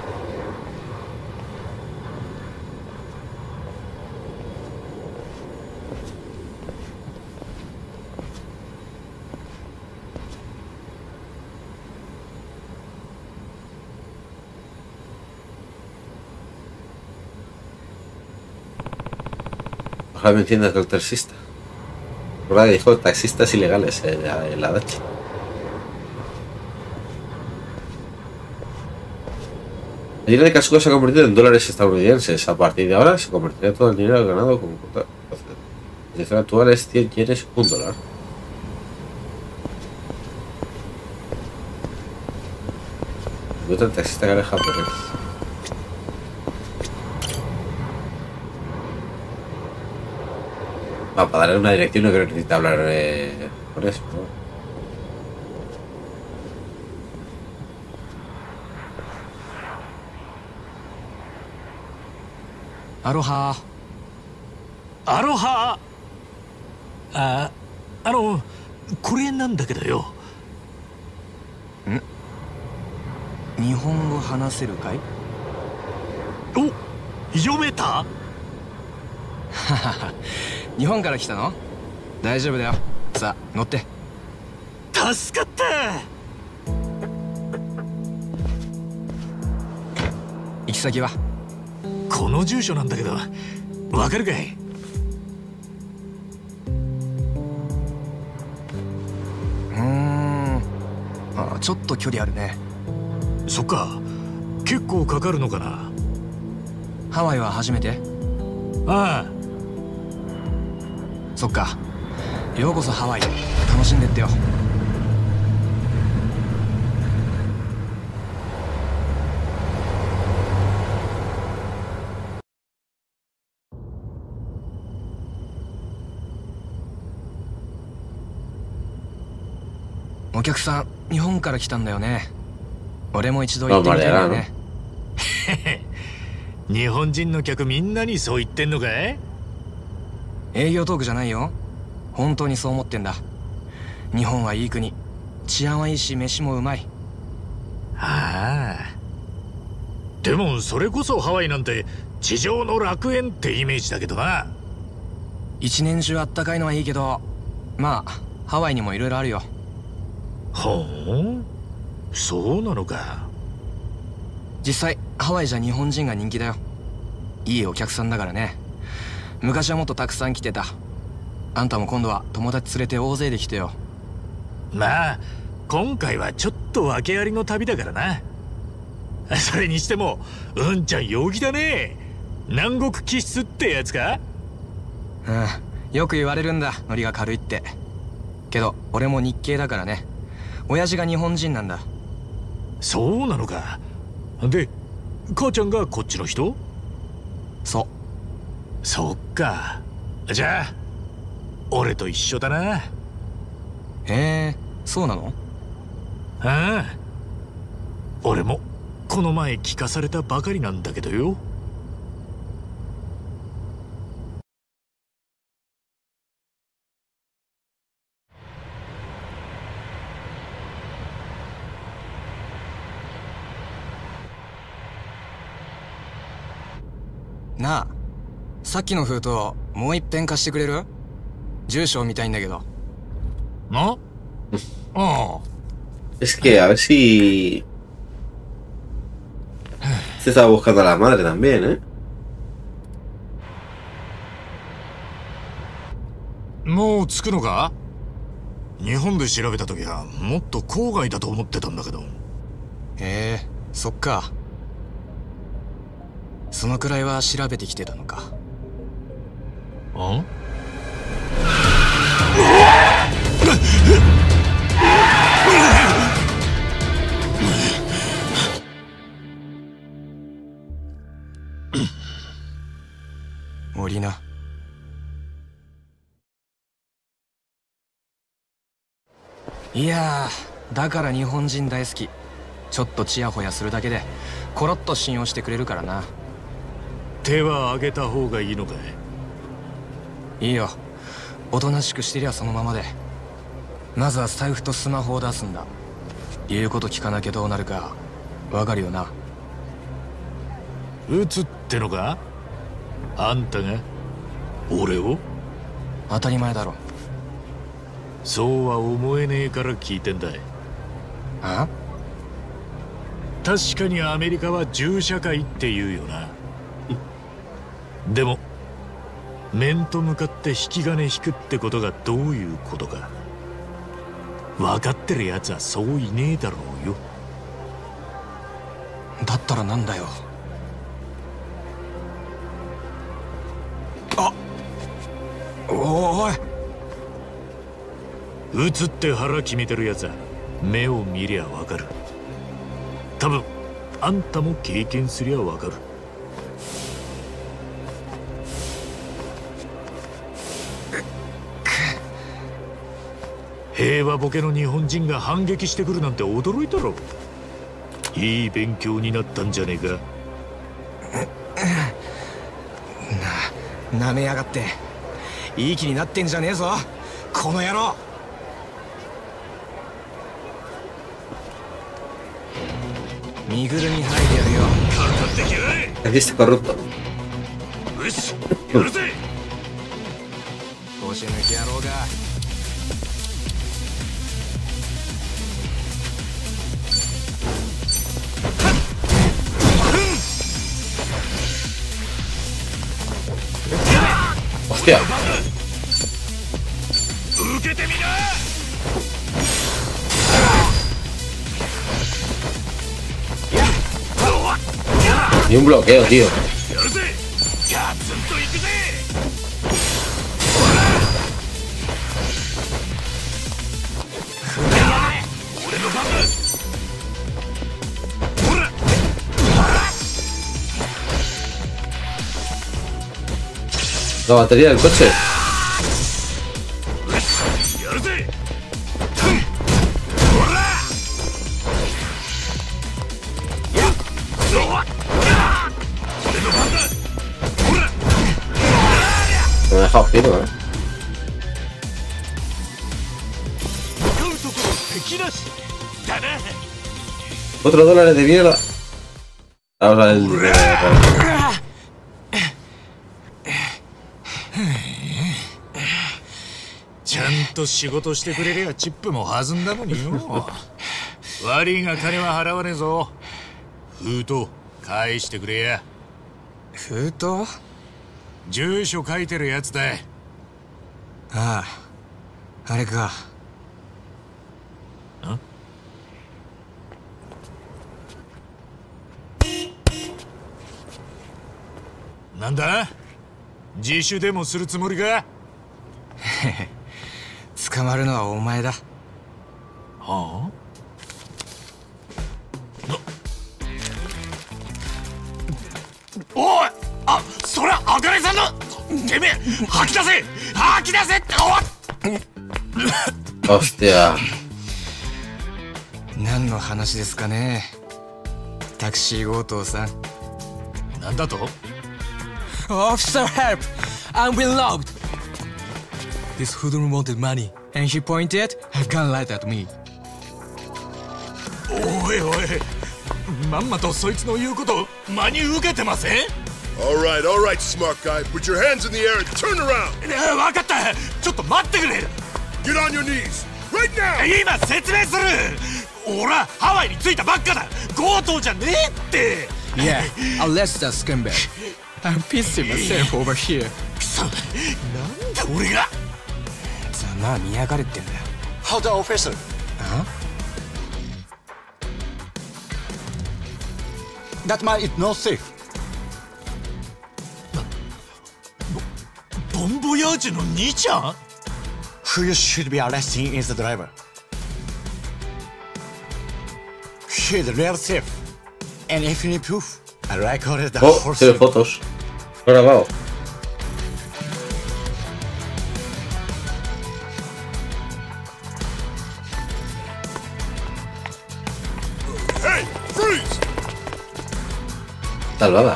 Ojalá me entiendas, el taxista. Ahora dijo taxistas ilegales en la, en la Dachi. El dinero de Kazuko se ha convertido en dólares estadounidenses. A partir de ahora se convertirá todo el dinero ganado con cuota. La situación actual es cien yenes, un dólar. Y otro taxista que era japonés. Ah, para darle una dirección no creo que necesite hablar eh, con eso, ¿no? Aloha. Aloha. あ、あのこれなんだけどよ。 ん？日本語話せるかい？ お、読めた？ 日本から来たの？大丈夫だよ。さあ乗って。 助かった。 行き先は？ この住所なんだけど、わかるかい？ うーん、あ、ちょっと距離あるね。 そっか、結構かかるのかな。 ハワイは初めて？ ああ。 そっか、ようこそハワイ。楽しんでってよ。お客さん、日本から来たんだよね。俺も一度行ってみたいんだよね。 日本人の客みんなにそう言ってんのかい？ 営業トークじゃないよ。本当にそう思ってんだ。日本はいい国、治安はいいし飯もうまい。 ああ、でもそれこそハワイなんて地上の楽園ってイメージだけどな。 一年中あったかいのはいいけど、まあハワイにもいろいろあるよ。 ほう、そうなのか。 実際ハワイじゃ日本人が人気だよ。いいお客さんだからね。昔はもっとたくさん来てた。あんたも今度は友達連れて大勢で来てよ。 まあ今回はちょっと訳ありの旅だからな。それにしてもうんちゃん陽気だね。南国気質ってやつか？ うん、よく言われるんだ、ノリが軽いって。けど俺も日系だからね。親父が日本人なんだ。 そうなのか。で母ちゃんがこっちの人？ そう。 そっか。じゃあ俺と一緒だな。 へえ、そうなの？ ああ、俺もこの前聞かされたばかりなんだけどよ。 なあ、さっきの封筒もう一遍貸してくれる？住所を見たいんだけど。 ¿No? Oh. Es que a ver si... Se estaba buscando a la madre también, ¿eh? もう着くのか？日本で調べた時はもっと郊外だと思ってたんだけど。 へえ、そっか。そのくらいは調べてきてたのか。 あ？ 降りな。いやー、だから日本人大好き。ちょっとチヤホヤするだけでコロッと信用してくれるからな。 手は挙げた方がいいのかい？ いいよ、おとなしくしてりゃそのままで。まずは財布とスマホを出すんだ。言うこと聞かなきゃどうなるかわかるよな。 撃つってのか？あんたが俺を？ 当たり前だろ。 そうは思えねえから聞いてんだい。 あ？ 確かにアメリカは銃社会って言うよな。でも面と向かって引き金引くってことがどういうことか分かってるやつはそういねえだろうよ。 だったらなんだよ。あ、おい、 撃つって腹決めてるやつは目を見りゃわかる。多分あんたも経験すりゃわかる。平和ボケの日本人が反撃してくるなんて驚いたろ。いい勉強になったんじゃねえか。 な、なめやがって。いい気になってんじゃねえぞこの野郎。身ぐるみ剥いでやるよ。 かかってきやがれ。 Aquí está corrupto. よし、やるぜ。 腰抜き野郎が。 Hostia. 受けてみな。 Ni un bloqueo, tío. やるぜ。ガツンといくぜ。俺の番だ。ほら。 La batería del coche. Me ha dejado giro, eh. Otro dólares de mierda. Vamos a ver el dinero. ちゃんと仕事してくれりゃチップも弾んだのによ。悪いが金は払わねえぞ。封筒返してくれや。 封筒？ 住所書いてるやつだい。 ああ、あれか。 ん？なんだ？自首でもするつもりか？ 捕まるのはお前だ。 はあ？おい！あ、それあかねさんの！てめえ吐き出せ！吐き出せって！ おっ！ Hostia。 何の話ですかね。タクシー強盗さん。 なんだと？ Officer help! I'm being robbed! This hoodlum wanted money, and he pointed a gun right at me. おいおい、まんまとそいつの言うこと真に受けてません？ All right, all right, smart guy. Put your hands in the air and turn around. 分かった。ちょっと待ってくれ。 Get on your knees. 今説明する。俺はハワイに着いたばっかだ。強盗じゃねえって。 Yeah, arrest that scumbag. I'm pissing myself over here. くそ、なんで俺が。 ざまあ見やがれってんだよ。 How the officer? あ ？That man is not safe. ボンボヤージュの兄ちゃん？ Who you should be arresting is the driver. He's real safe. And if you need proof, I recorded the oh, whole tiene fotos. Lo he grabado. Hey, freeze! Salvada.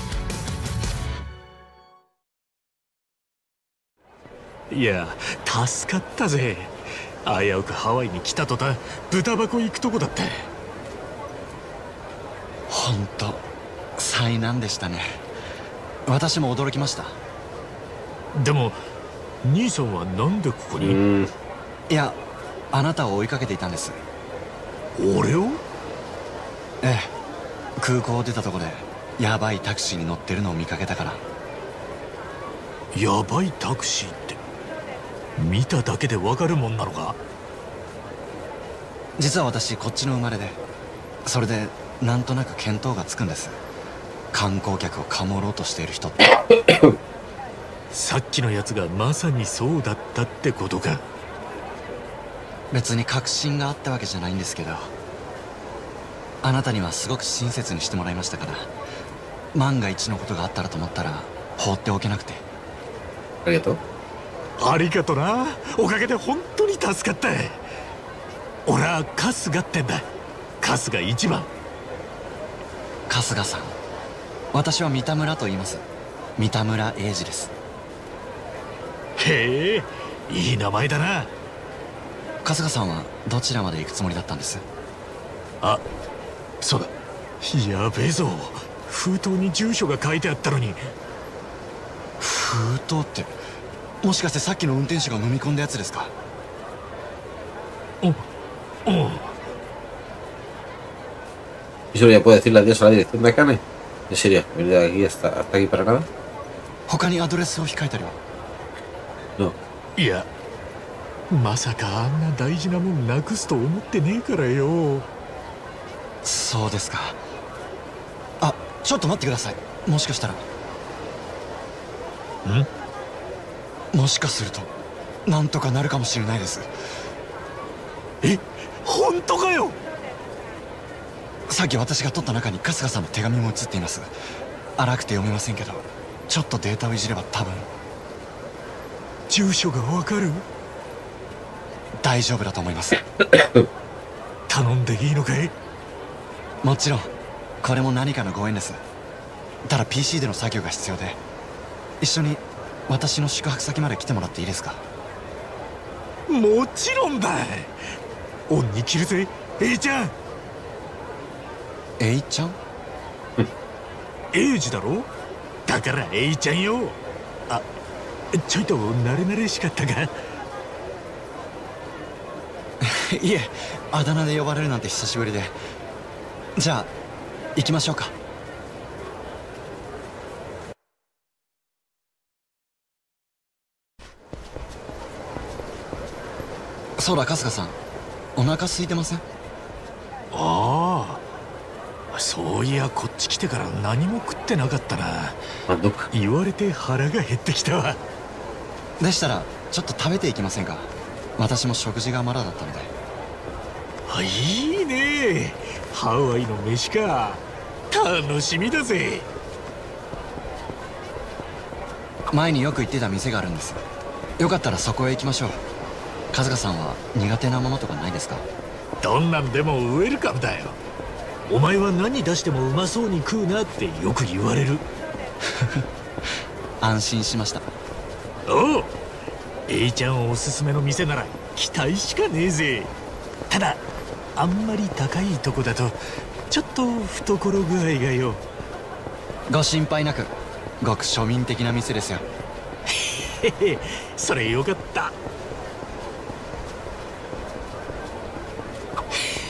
いや、助かったぜ。危うくハワイに来た途端、豚箱行くとこだった。 本当、災難でしたね。私も驚きました。 でも、兄さんはなんでここに？ いや、あなたを追いかけていたんです。 俺を？ ええ、空港を出たとこでヤバいタクシーに乗ってるのを見かけたから。 ヤバいタクシーって見ただけでわかるもんなのか？ 実は私こっちの生まれで、それでなんとなく見当がつくんです。観光客をかもろうとしている人って。 さっきのやつがまさにそうだったってことか。 別に確信があったわけじゃないんですけど、あなたにはすごく親切にしてもらいましたから、万が一のことがあったらと思ったら放っておけなくて。 ありがとう。 ありがとな。おかげで本当に助かった。俺は春日ってんだ。春日一番。 春日さん、私は三田村と言います。三田村英二です。 へえ、いい名前だな。 春日さんはどちらまで行くつもりだったんです？ あ、そうだ。やべえぞ、封筒に住所が書いてあったのに。 封筒って、もしかしてさっきの運転手が飲み込んだやつですか？ お、お。 ¿Y solo ya puedo decirle adiós a la dirección de Akane? En serio, venir de aquí hasta, hasta aquí para nada. 他にアドレスを控えたりは？ No. いや、まさかあんな大事なもんなくすと思ってねえからよ。 そうですか。あ、ちょっと待ってください。もしかしたら。 ん？ もしかするとなんとかなるかもしれないです。 え、本当かよ。 さっき私が撮った中に春日さんの手紙も写っています。荒くて読めませんけど、ちょっとデータをいじれば多分。 住所がわかる？ 大丈夫だと思います。 頼んでいいのかい？ もちろん、これも何かのご縁です。ただ ピーシー での作業が必要で、一緒に私の宿泊先まで来てもらっていいですか？ もちろんだ。恩に着るぜ、Aちゃん。 Aちゃん？ エイジだろ？だから Aちゃんよ。あ、ちょいと慣れ慣れしかったか？ いえ、あだ名で呼ばれるなんて久しぶりで。じゃあ行きましょうか。そうだ、春日さん、お腹空いてません？ ああ、そういやこっち来てから何も食ってなかったな。言われて腹が減ってきたわ。 でしたらちょっと食べていきませんか？私も食事がまだだったので。 あ、いいね。ハワイの飯か。楽しみだぜ。 前によく行ってた店があるんです。よかったらそこへ行きましょう。春日さんは苦手なものとかないですか？ どんなんでもウェルカムだよ。お前は何出してもうまそうに食うなってよく言われる。 安心しました。 おう、Aちゃんおすすめの店なら期待しかねえぜ。ただあんまり高いとこだとちょっと懐具合がよ。 ご心配なく、ごく庶民的な店ですよ。 へへ、それよかった。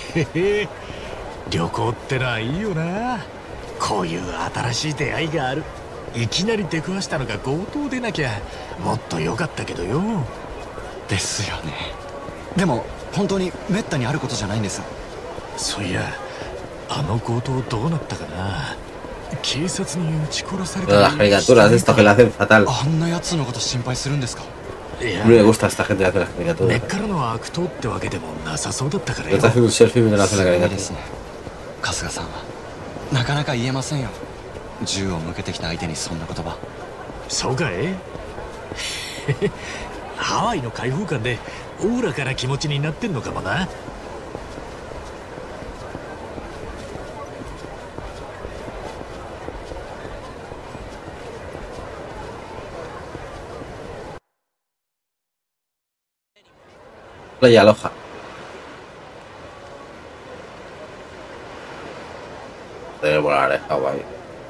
へへ、旅行ってのはいいよな。こういう新しい出会いがある。いきなり出くわしたのが強盗でなきゃもっと良かったけどよ。 ですよね。でも本当にめったにあることじゃないんです。 そういや、あの強盗どうなったかな。警察に撃ち殺された。 Las caricaturas, esto que le hacen fatal. あんなやつのこと心配するんですか。 No me gusta esta gente que hace las caricaturas. 根っからの悪党ってわけでもなさそうだったからよ。 Está haciendo un selfie mientras hace la caricatura. 春日さんはなかなか言えませんよ。銃を向けてきた相手にそんな言葉。 そうかい。ハワイの開放感でオーラから気持ちになってんのかもな。 Playa Aloha. Debe volar en Hawái.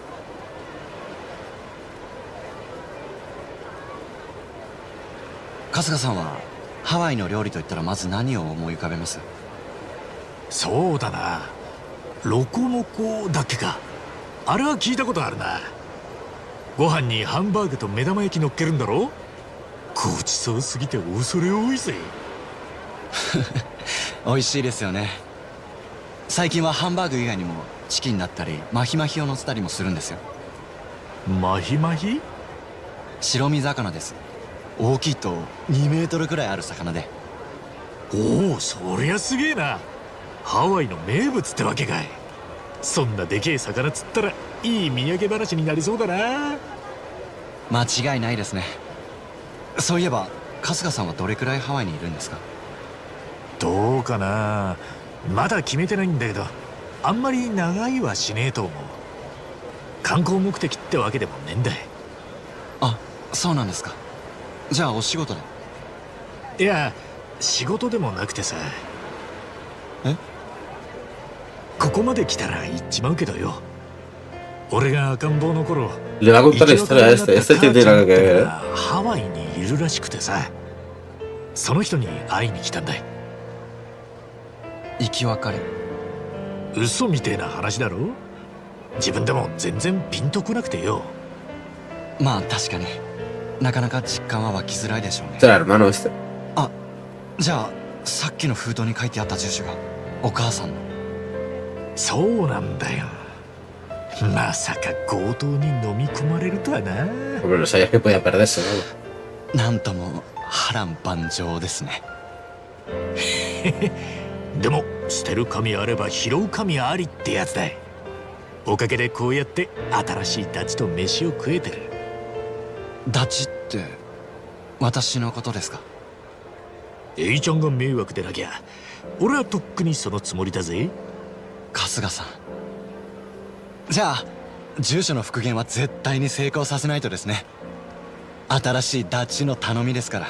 Kasuga-sanはハワイの料理といったらまず何を思い浮かべます？ そうだな、ロコモコだっけか。あれは聞いたことあるな。ご飯にハンバーグと目玉焼き乗っけるんだろ。ごちそうすぎて恐れ多いぜ。 美味しいですよね。最近はハンバーグ以外にもチキンだったりマヒマヒを乗せたりもするんですよ。 マヒマヒ？ 白身魚です。大きいとにメートルくらいある魚で。 おお、そりゃすげえな。ハワイの名物ってわけかい。そんなでけえ魚釣ったらいい土産話になりそうだな。 間違いないですね。そういえば春日さんはどれくらいハワイにいるんですか？ どうかな、まだ決めてないんだけど、あんまり長いはしねえと思う。観光目的ってわけでもねえんだい。 あ、そうなんですか。じゃあお仕事で？ いや、仕事でもなくてさ。 え？ ここまで来たら行っちまうけどよ。俺が赤ん坊の頃、 Le va a contar la historia a este. Este tiene algo que ver, ¿eh? ハワイにいるらしくてさ、その人に会いに来たんだい。 生き別れ？ 嘘みてえな話だろ。自分でも全然ピンとこなくてよ。 まあ確かになかなか実感は湧きづらいでしょうね。 じゃあ、hermano este。 あ、じゃあさっきの封筒に書いてあった住所がお母さんの。 そうなんだよ。まさか強盗に飲み込まれるとはな。 Hombre, no sabías que podía perderse, ¿no? なんとも波乱万丈ですね。 でも捨てる神あれば拾う神ありってやつだい。おかげでこうやって新しいダチと飯を食えてる。 ダチって私のことですか？ エイちゃんが迷惑でなきゃ俺はとっくにそのつもりだぜ。 春日さん、じゃあ住所の復元は絶対に成功させないとですね。新しいダチの頼みですから。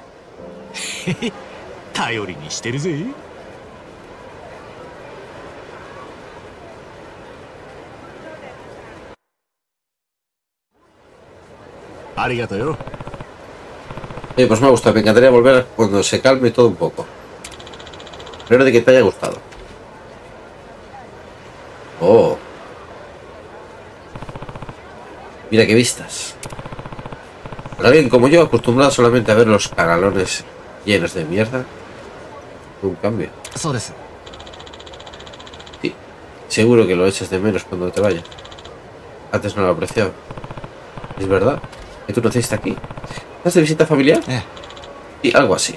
頼りにしてるぜ。ありがとうよ。 Eh, pues me ha gustado, me encantaría volver cuando se calme todo un poco. Espero de que te haya gustado. Oh. Mira qué vistas. Para alguien como yo, acostumbrado solamente a ver los canalones llenos de mierda, un cambio. Sí, seguro que lo echas de menos cuando te vayas. Antes no lo apreciaba. Es verdad que tú naciste aquí. ¿Estás de visita familiar? Eh. Sí, algo así.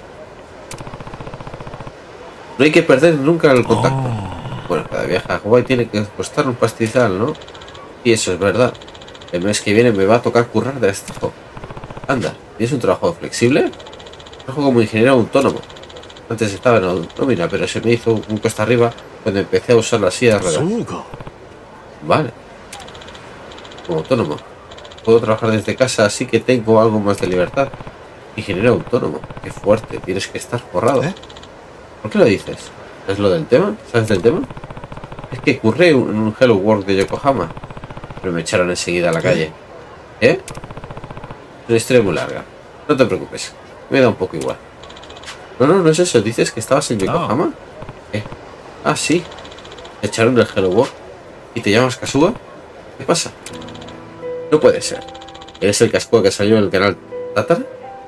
No hay que perder nunca el contacto. Oh. Bueno, cada viaje a Hawái tiene que costar un pastizal, ¿no? Y eso es verdad. El mes que viene me va a tocar currar de esto. Anda, ¿tienes un trabajo flexible? Trabajo como ingeniero autónomo. Antes estaba en nómina, pero se me hizo un cuesta arriba cuando empecé a usar la silla de ruedas. Vale. Como autónomo. Puedo trabajar desde casa, así que tengo algo más de libertad. Ingeniero autónomo. Qué fuerte, tienes que estar forrado. ¿Eh? ¿Por qué lo dices? ¿Es lo del tema? ¿Sabes del tema? Es que curré en un Hello World de Yokohama, pero me echaron enseguida a la calle. ¿Eh? Es una historia muy larga. No te preocupes, me da un poco igual. No, no, no es eso. ¿Dices que estabas en Yokohama? ¿Qué? Ah, sí. Echaron el Hello World. ¿Y te llamas Kasuga? ¿Qué pasa? No puede ser. ¿Eres el Kasuga que salió en el canal Tatara?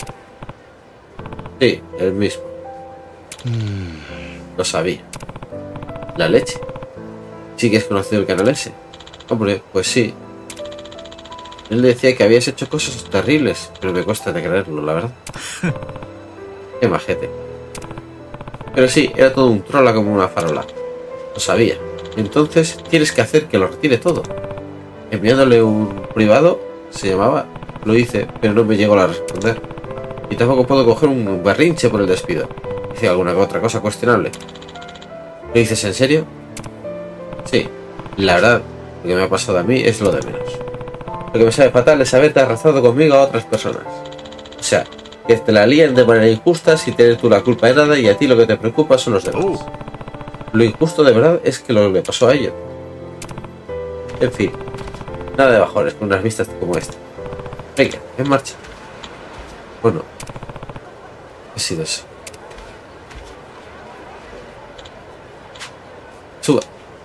Sí, el mismo. Mm. Lo sabía. ¿La leche? ¿Sí que has conocido el canal ese? Hombre, pues sí. Él decía que habías hecho cosas terribles, pero me cuesta de creerlo, la verdad. Qué majete. Pero sí, era todo un trola como una farola. Lo sabía. Entonces tienes que hacer que lo retire todo. Enviándole un privado, se llamaba, lo hice, pero no me llegó a responder. Y tampoco puedo coger un berrinche por el despido. Hice alguna otra cosa cuestionable. ¿Lo dices en serio? Sí, la verdad, lo que me ha pasado a mí es lo de menos. Lo que me sabe fatal es haberte arrasado conmigo a otras personas. O sea, que te la líen de manera injusta sin tener tú la culpa de nada y a ti lo que te preocupa son los demás. Uh. Lo injusto de verdad es que lo que le pasó a ellos. En fin, nada de bajones con unas vistas como esta. Venga, en marcha. Bueno, ¿qué ha sido eso? Suba.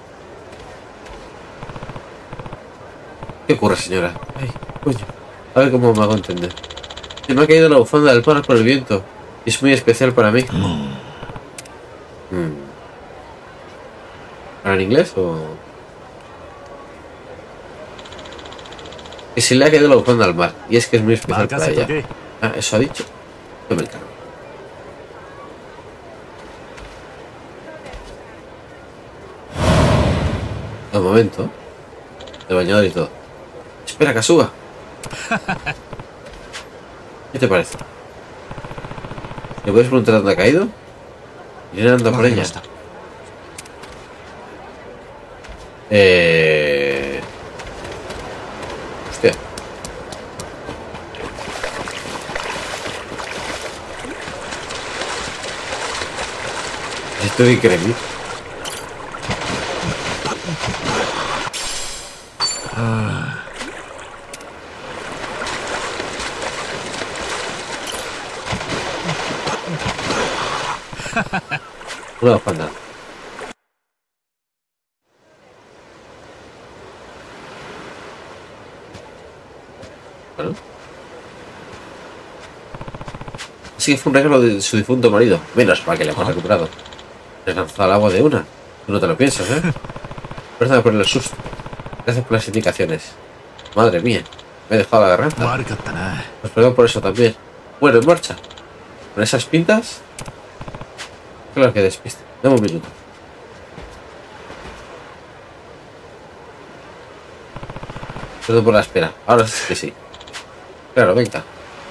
¿Qué ocurre, señora? Ay, coño. A ver cómo me hago entender. Se me ha caído la bufanda del mar por el viento. Y es muy especial para mí. Mm. Mm. ¿Para en inglés o...? Que se le ha caído la bufanda al mar. Y es que es muy especial para ella. Ah, eso ha dicho. Yo me encargo. Un momento. De bañador y todo. Espera, Kasuga. ¿Qué te parece? ¿Le puedes preguntar dónde ha caído? Iré andando por ella. Eh... Hostia. Estoy increíble. Ah. Una bufanda. Bueno. Así que fue un regalo de su difunto marido. Menos para que le hemos recuperado. Le lanzado al agua de una. Tú no te lo piensas, ¿eh? Perdóname por el susto. Gracias por las indicaciones. Madre mía, me he dejado la garganta. Pues perdón por eso también. Bueno, en marcha. Con esas pintas. Claro que despiste. Dame un minuto. Perdón por la espera. Ahora sí que sí. Claro, venga.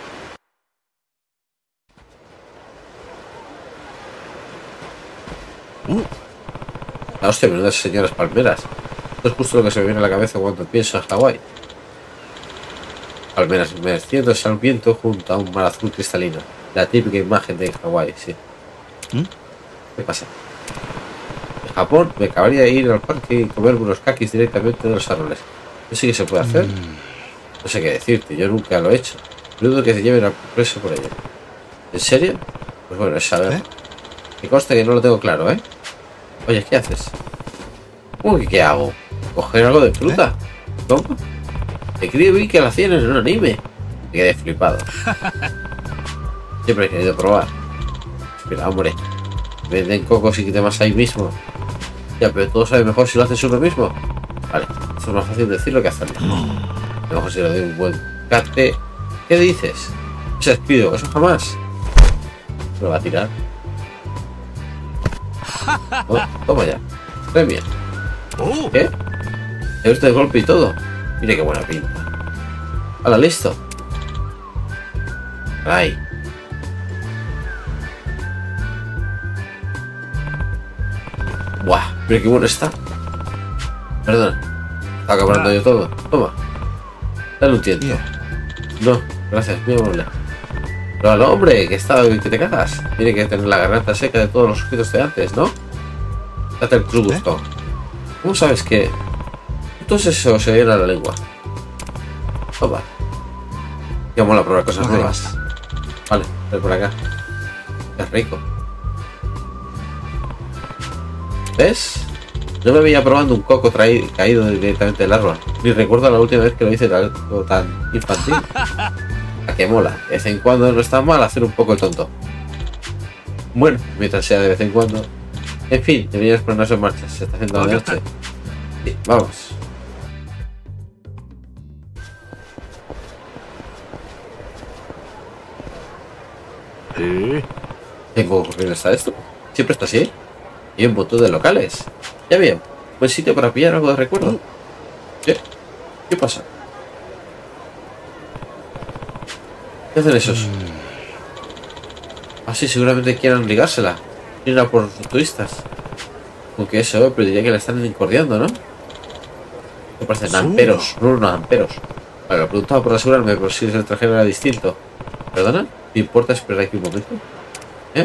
Uh. La hostia, menudas señoras palmeras. Esto es justo lo que se me viene a la cabeza cuando pienso en Hawái. Palmeras meciéndose al viento junto a un mar azul cristalino. La típica imagen de Hawái, sí. ¿Mm? ¿Qué pasa? En Japón me acabaría de ir al parque y comer unos kakis directamente de los árboles. ¿Eso sí que se puede hacer? Mm. No sé qué decirte, yo nunca lo he hecho. Dudo que se lleven al preso por ello. ¿En serio? Pues bueno, es saber. ¿Eh? Me consta que no lo tengo claro, ¿eh? Oye, ¿qué haces? Uy, ¿qué hago? ¿Coger algo de fruta? ¿Eh? ¿Cómo? Te creí que lo hacían en un anime. Me quedé flipado. Siempre he querido probar. Espera, hombre. Venden cocos y demás ahí mismo. Ya, pero todo sabe mejor si lo haces uno mismo. Vale, eso es más fácil decirlo que hacerlo. A lo mejor si le doy un buen cate. ¿Qué dices? Se despido, eso jamás. Lo va a tirar. Oh, toma ya. Premia. ¿Qué? He visto de golpe y todo. Mire qué buena pinta. ¡Hala, listo! ¡Ay! ¡Buah! Mira qué bueno está. Perdón. Estaba acabando yo todo. Toma. Dale un tiento. No, gracias, muy amable. Pero al hombre, que está que te cagas. Tiene que tener la garganta seca de todos los objetos de antes, ¿no? Date el cruz gusto. ¿Cómo sabes que...? Entonces eso se llena la lengua. Toma. Ya mola probar cosas nuevas. Vale, ven por acá. Es rico. ¿Ves? No me veía probando un coco traído, caído directamente del árbol. Ni recuerdo la última vez que lo hice algo tan infantil. A que mola. De vez en cuando no está mal hacer un poco el tonto. Bueno, mientras sea de vez en cuando. En fin, deberías ponernos en marcha. Se está haciendo de noche. Sí, vamos. ¿Eh? ¿Qué ocurrido está esto? Siempre está así. Y un montón de locales. Ya bien, buen sitio para pillar algo de recuerdo. ¿Qué? ¿Qué pasa? ¿Qué hacen esos? Ah, sí, seguramente quieran ligársela. Ir a por turistas. Aunque eso, pero diría que la están incordiando, ¿no? Me parecen amperos, no, no, amperos. Vale, lo preguntaba por asegurarme, pero si el extranjero era distinto. ¿Perdona? ¿Te importa esperar aquí un momento? ¿Eh?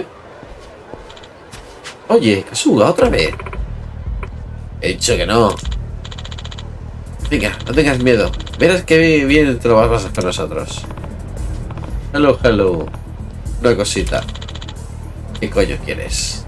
Oye, Kasuga, otra vez. He dicho que no. Venga, no tengas miedo. Verás que bien te lo vas a pasar con nosotros. Hello, hello. Una cosita. ¿Qué coño quieres?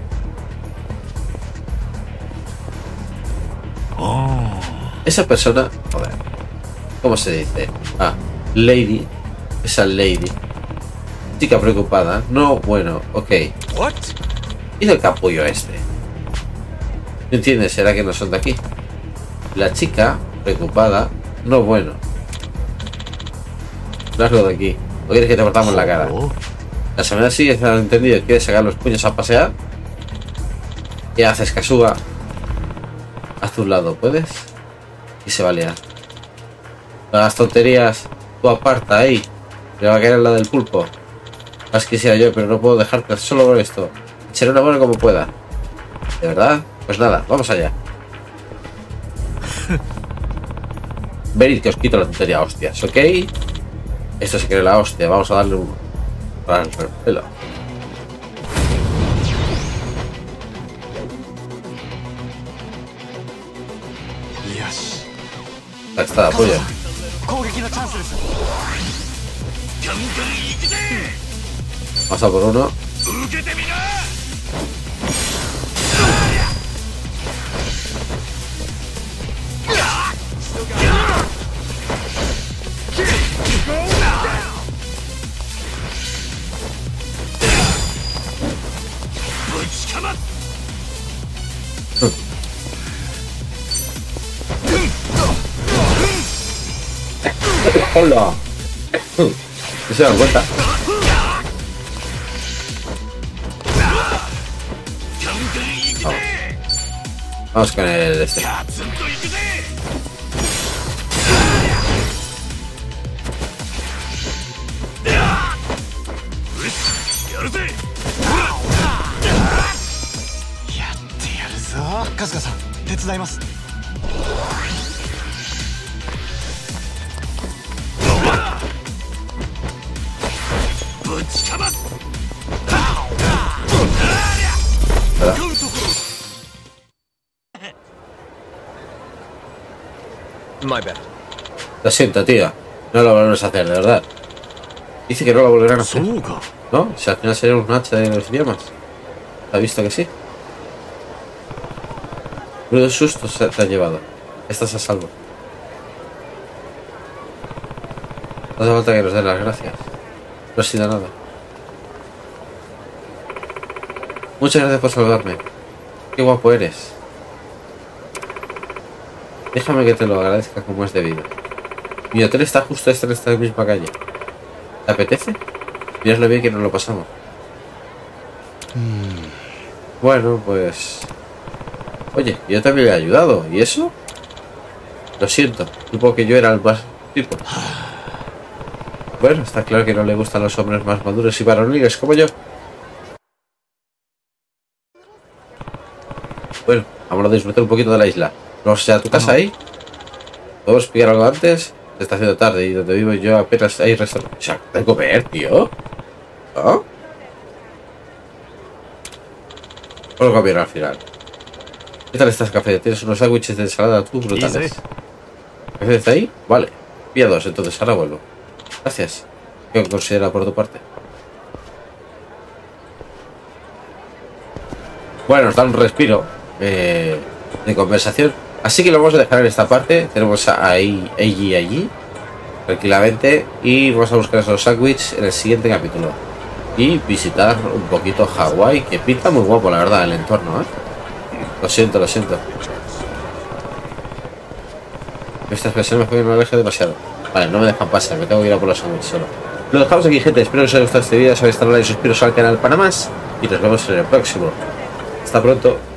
Oh. Esa persona... Joder. ¿Cómo se dice? Ah, lady. Esa lady. Chica preocupada. No, bueno, ok. What? Hizo el capullo este. ¿No entiendes? ¿Será que no son de aquí? La chica preocupada. No, bueno. Largo de aquí. ¿O quieres que te partamos la cara? La semana siguiente han entendido. ¿Quieres sacar los puños a pasear? ¿Qué haces, Kasuga? Haz un lado, ¿puedes? Y se va a liar. Las tonterías. Tú aparta ahí. Le va a caer la del pulpo. Más quisiera yo, pero no puedo dejarte solo con esto. Echaré una mano como pueda. ¿De verdad? Pues nada, vamos allá. Venid que os quito la tontería, hostias, ¿ok? Esto se cree la hostia. Vamos a darle un... para el pelo. Ahí está, apoyo. Vamos a por uno. ¡Hola! ¿No se dan cuenta? Vamos. Vamos con el este. Kasuga-san, 手伝います。 Lo siento, tío. No lo volveremos a hacer, de verdad. Dice que no lo volverán a hacer. ¿No? Si al final sería un hacha de los idiomas. ¿Ha visto que sí? Menudo susto se te ha llevado. Estás a salvo. No hace falta que nos den las gracias. No ha sido nada. Muchas gracias por saludarme. Qué guapo eres. Déjame que te lo agradezca como es debido. Mi hotel está justo en esta misma calle. ¿Te apetece? Mirad lo bien que nos lo pasamos. Mm. Bueno, pues... Oye, yo también le he ayudado. ¿Y eso? Lo siento. Supongo que yo era el más tipo. Bueno, está claro que no le gustan los hombres más maduros y varoniles como yo. Bueno, vamos a disfrutar un poquito de la isla. ¿Vamos a tu casa ahí? ¿Podemos pillar algo antes? Se está haciendo tarde y donde vivo yo apenas hay restaurante. O sea, ¿de comer, tío? ¿Ah? Puedo comer al final. ¿Qué tal estás, café? Tienes unos sándwiches de ensalada tú brutales. ¿Café está ahí? Vale. Pilla dos, entonces ahora vuelvo. Gracias. ¿Qué considera por tu parte? Bueno, nos da un respiro. eh, de conversación. Así que lo vamos a dejar en esta parte. Tenemos ahí allí allí tranquilamente y vamos a buscar esos sándwiches en el siguiente capítulo y visitar un poquito Hawái, que pinta muy guapo la verdad el entorno, ¿eh? Lo siento, lo siento. Estas personas me no alejo demasiado. Vale, no me dejan pasar, me tengo que ir a por los sándwiches solo. Lo dejamos aquí, gente. Espero que os haya gustado este vídeo. Sabéis darle like, suscribiros al canal para más y nos vemos en el próximo. Hasta pronto.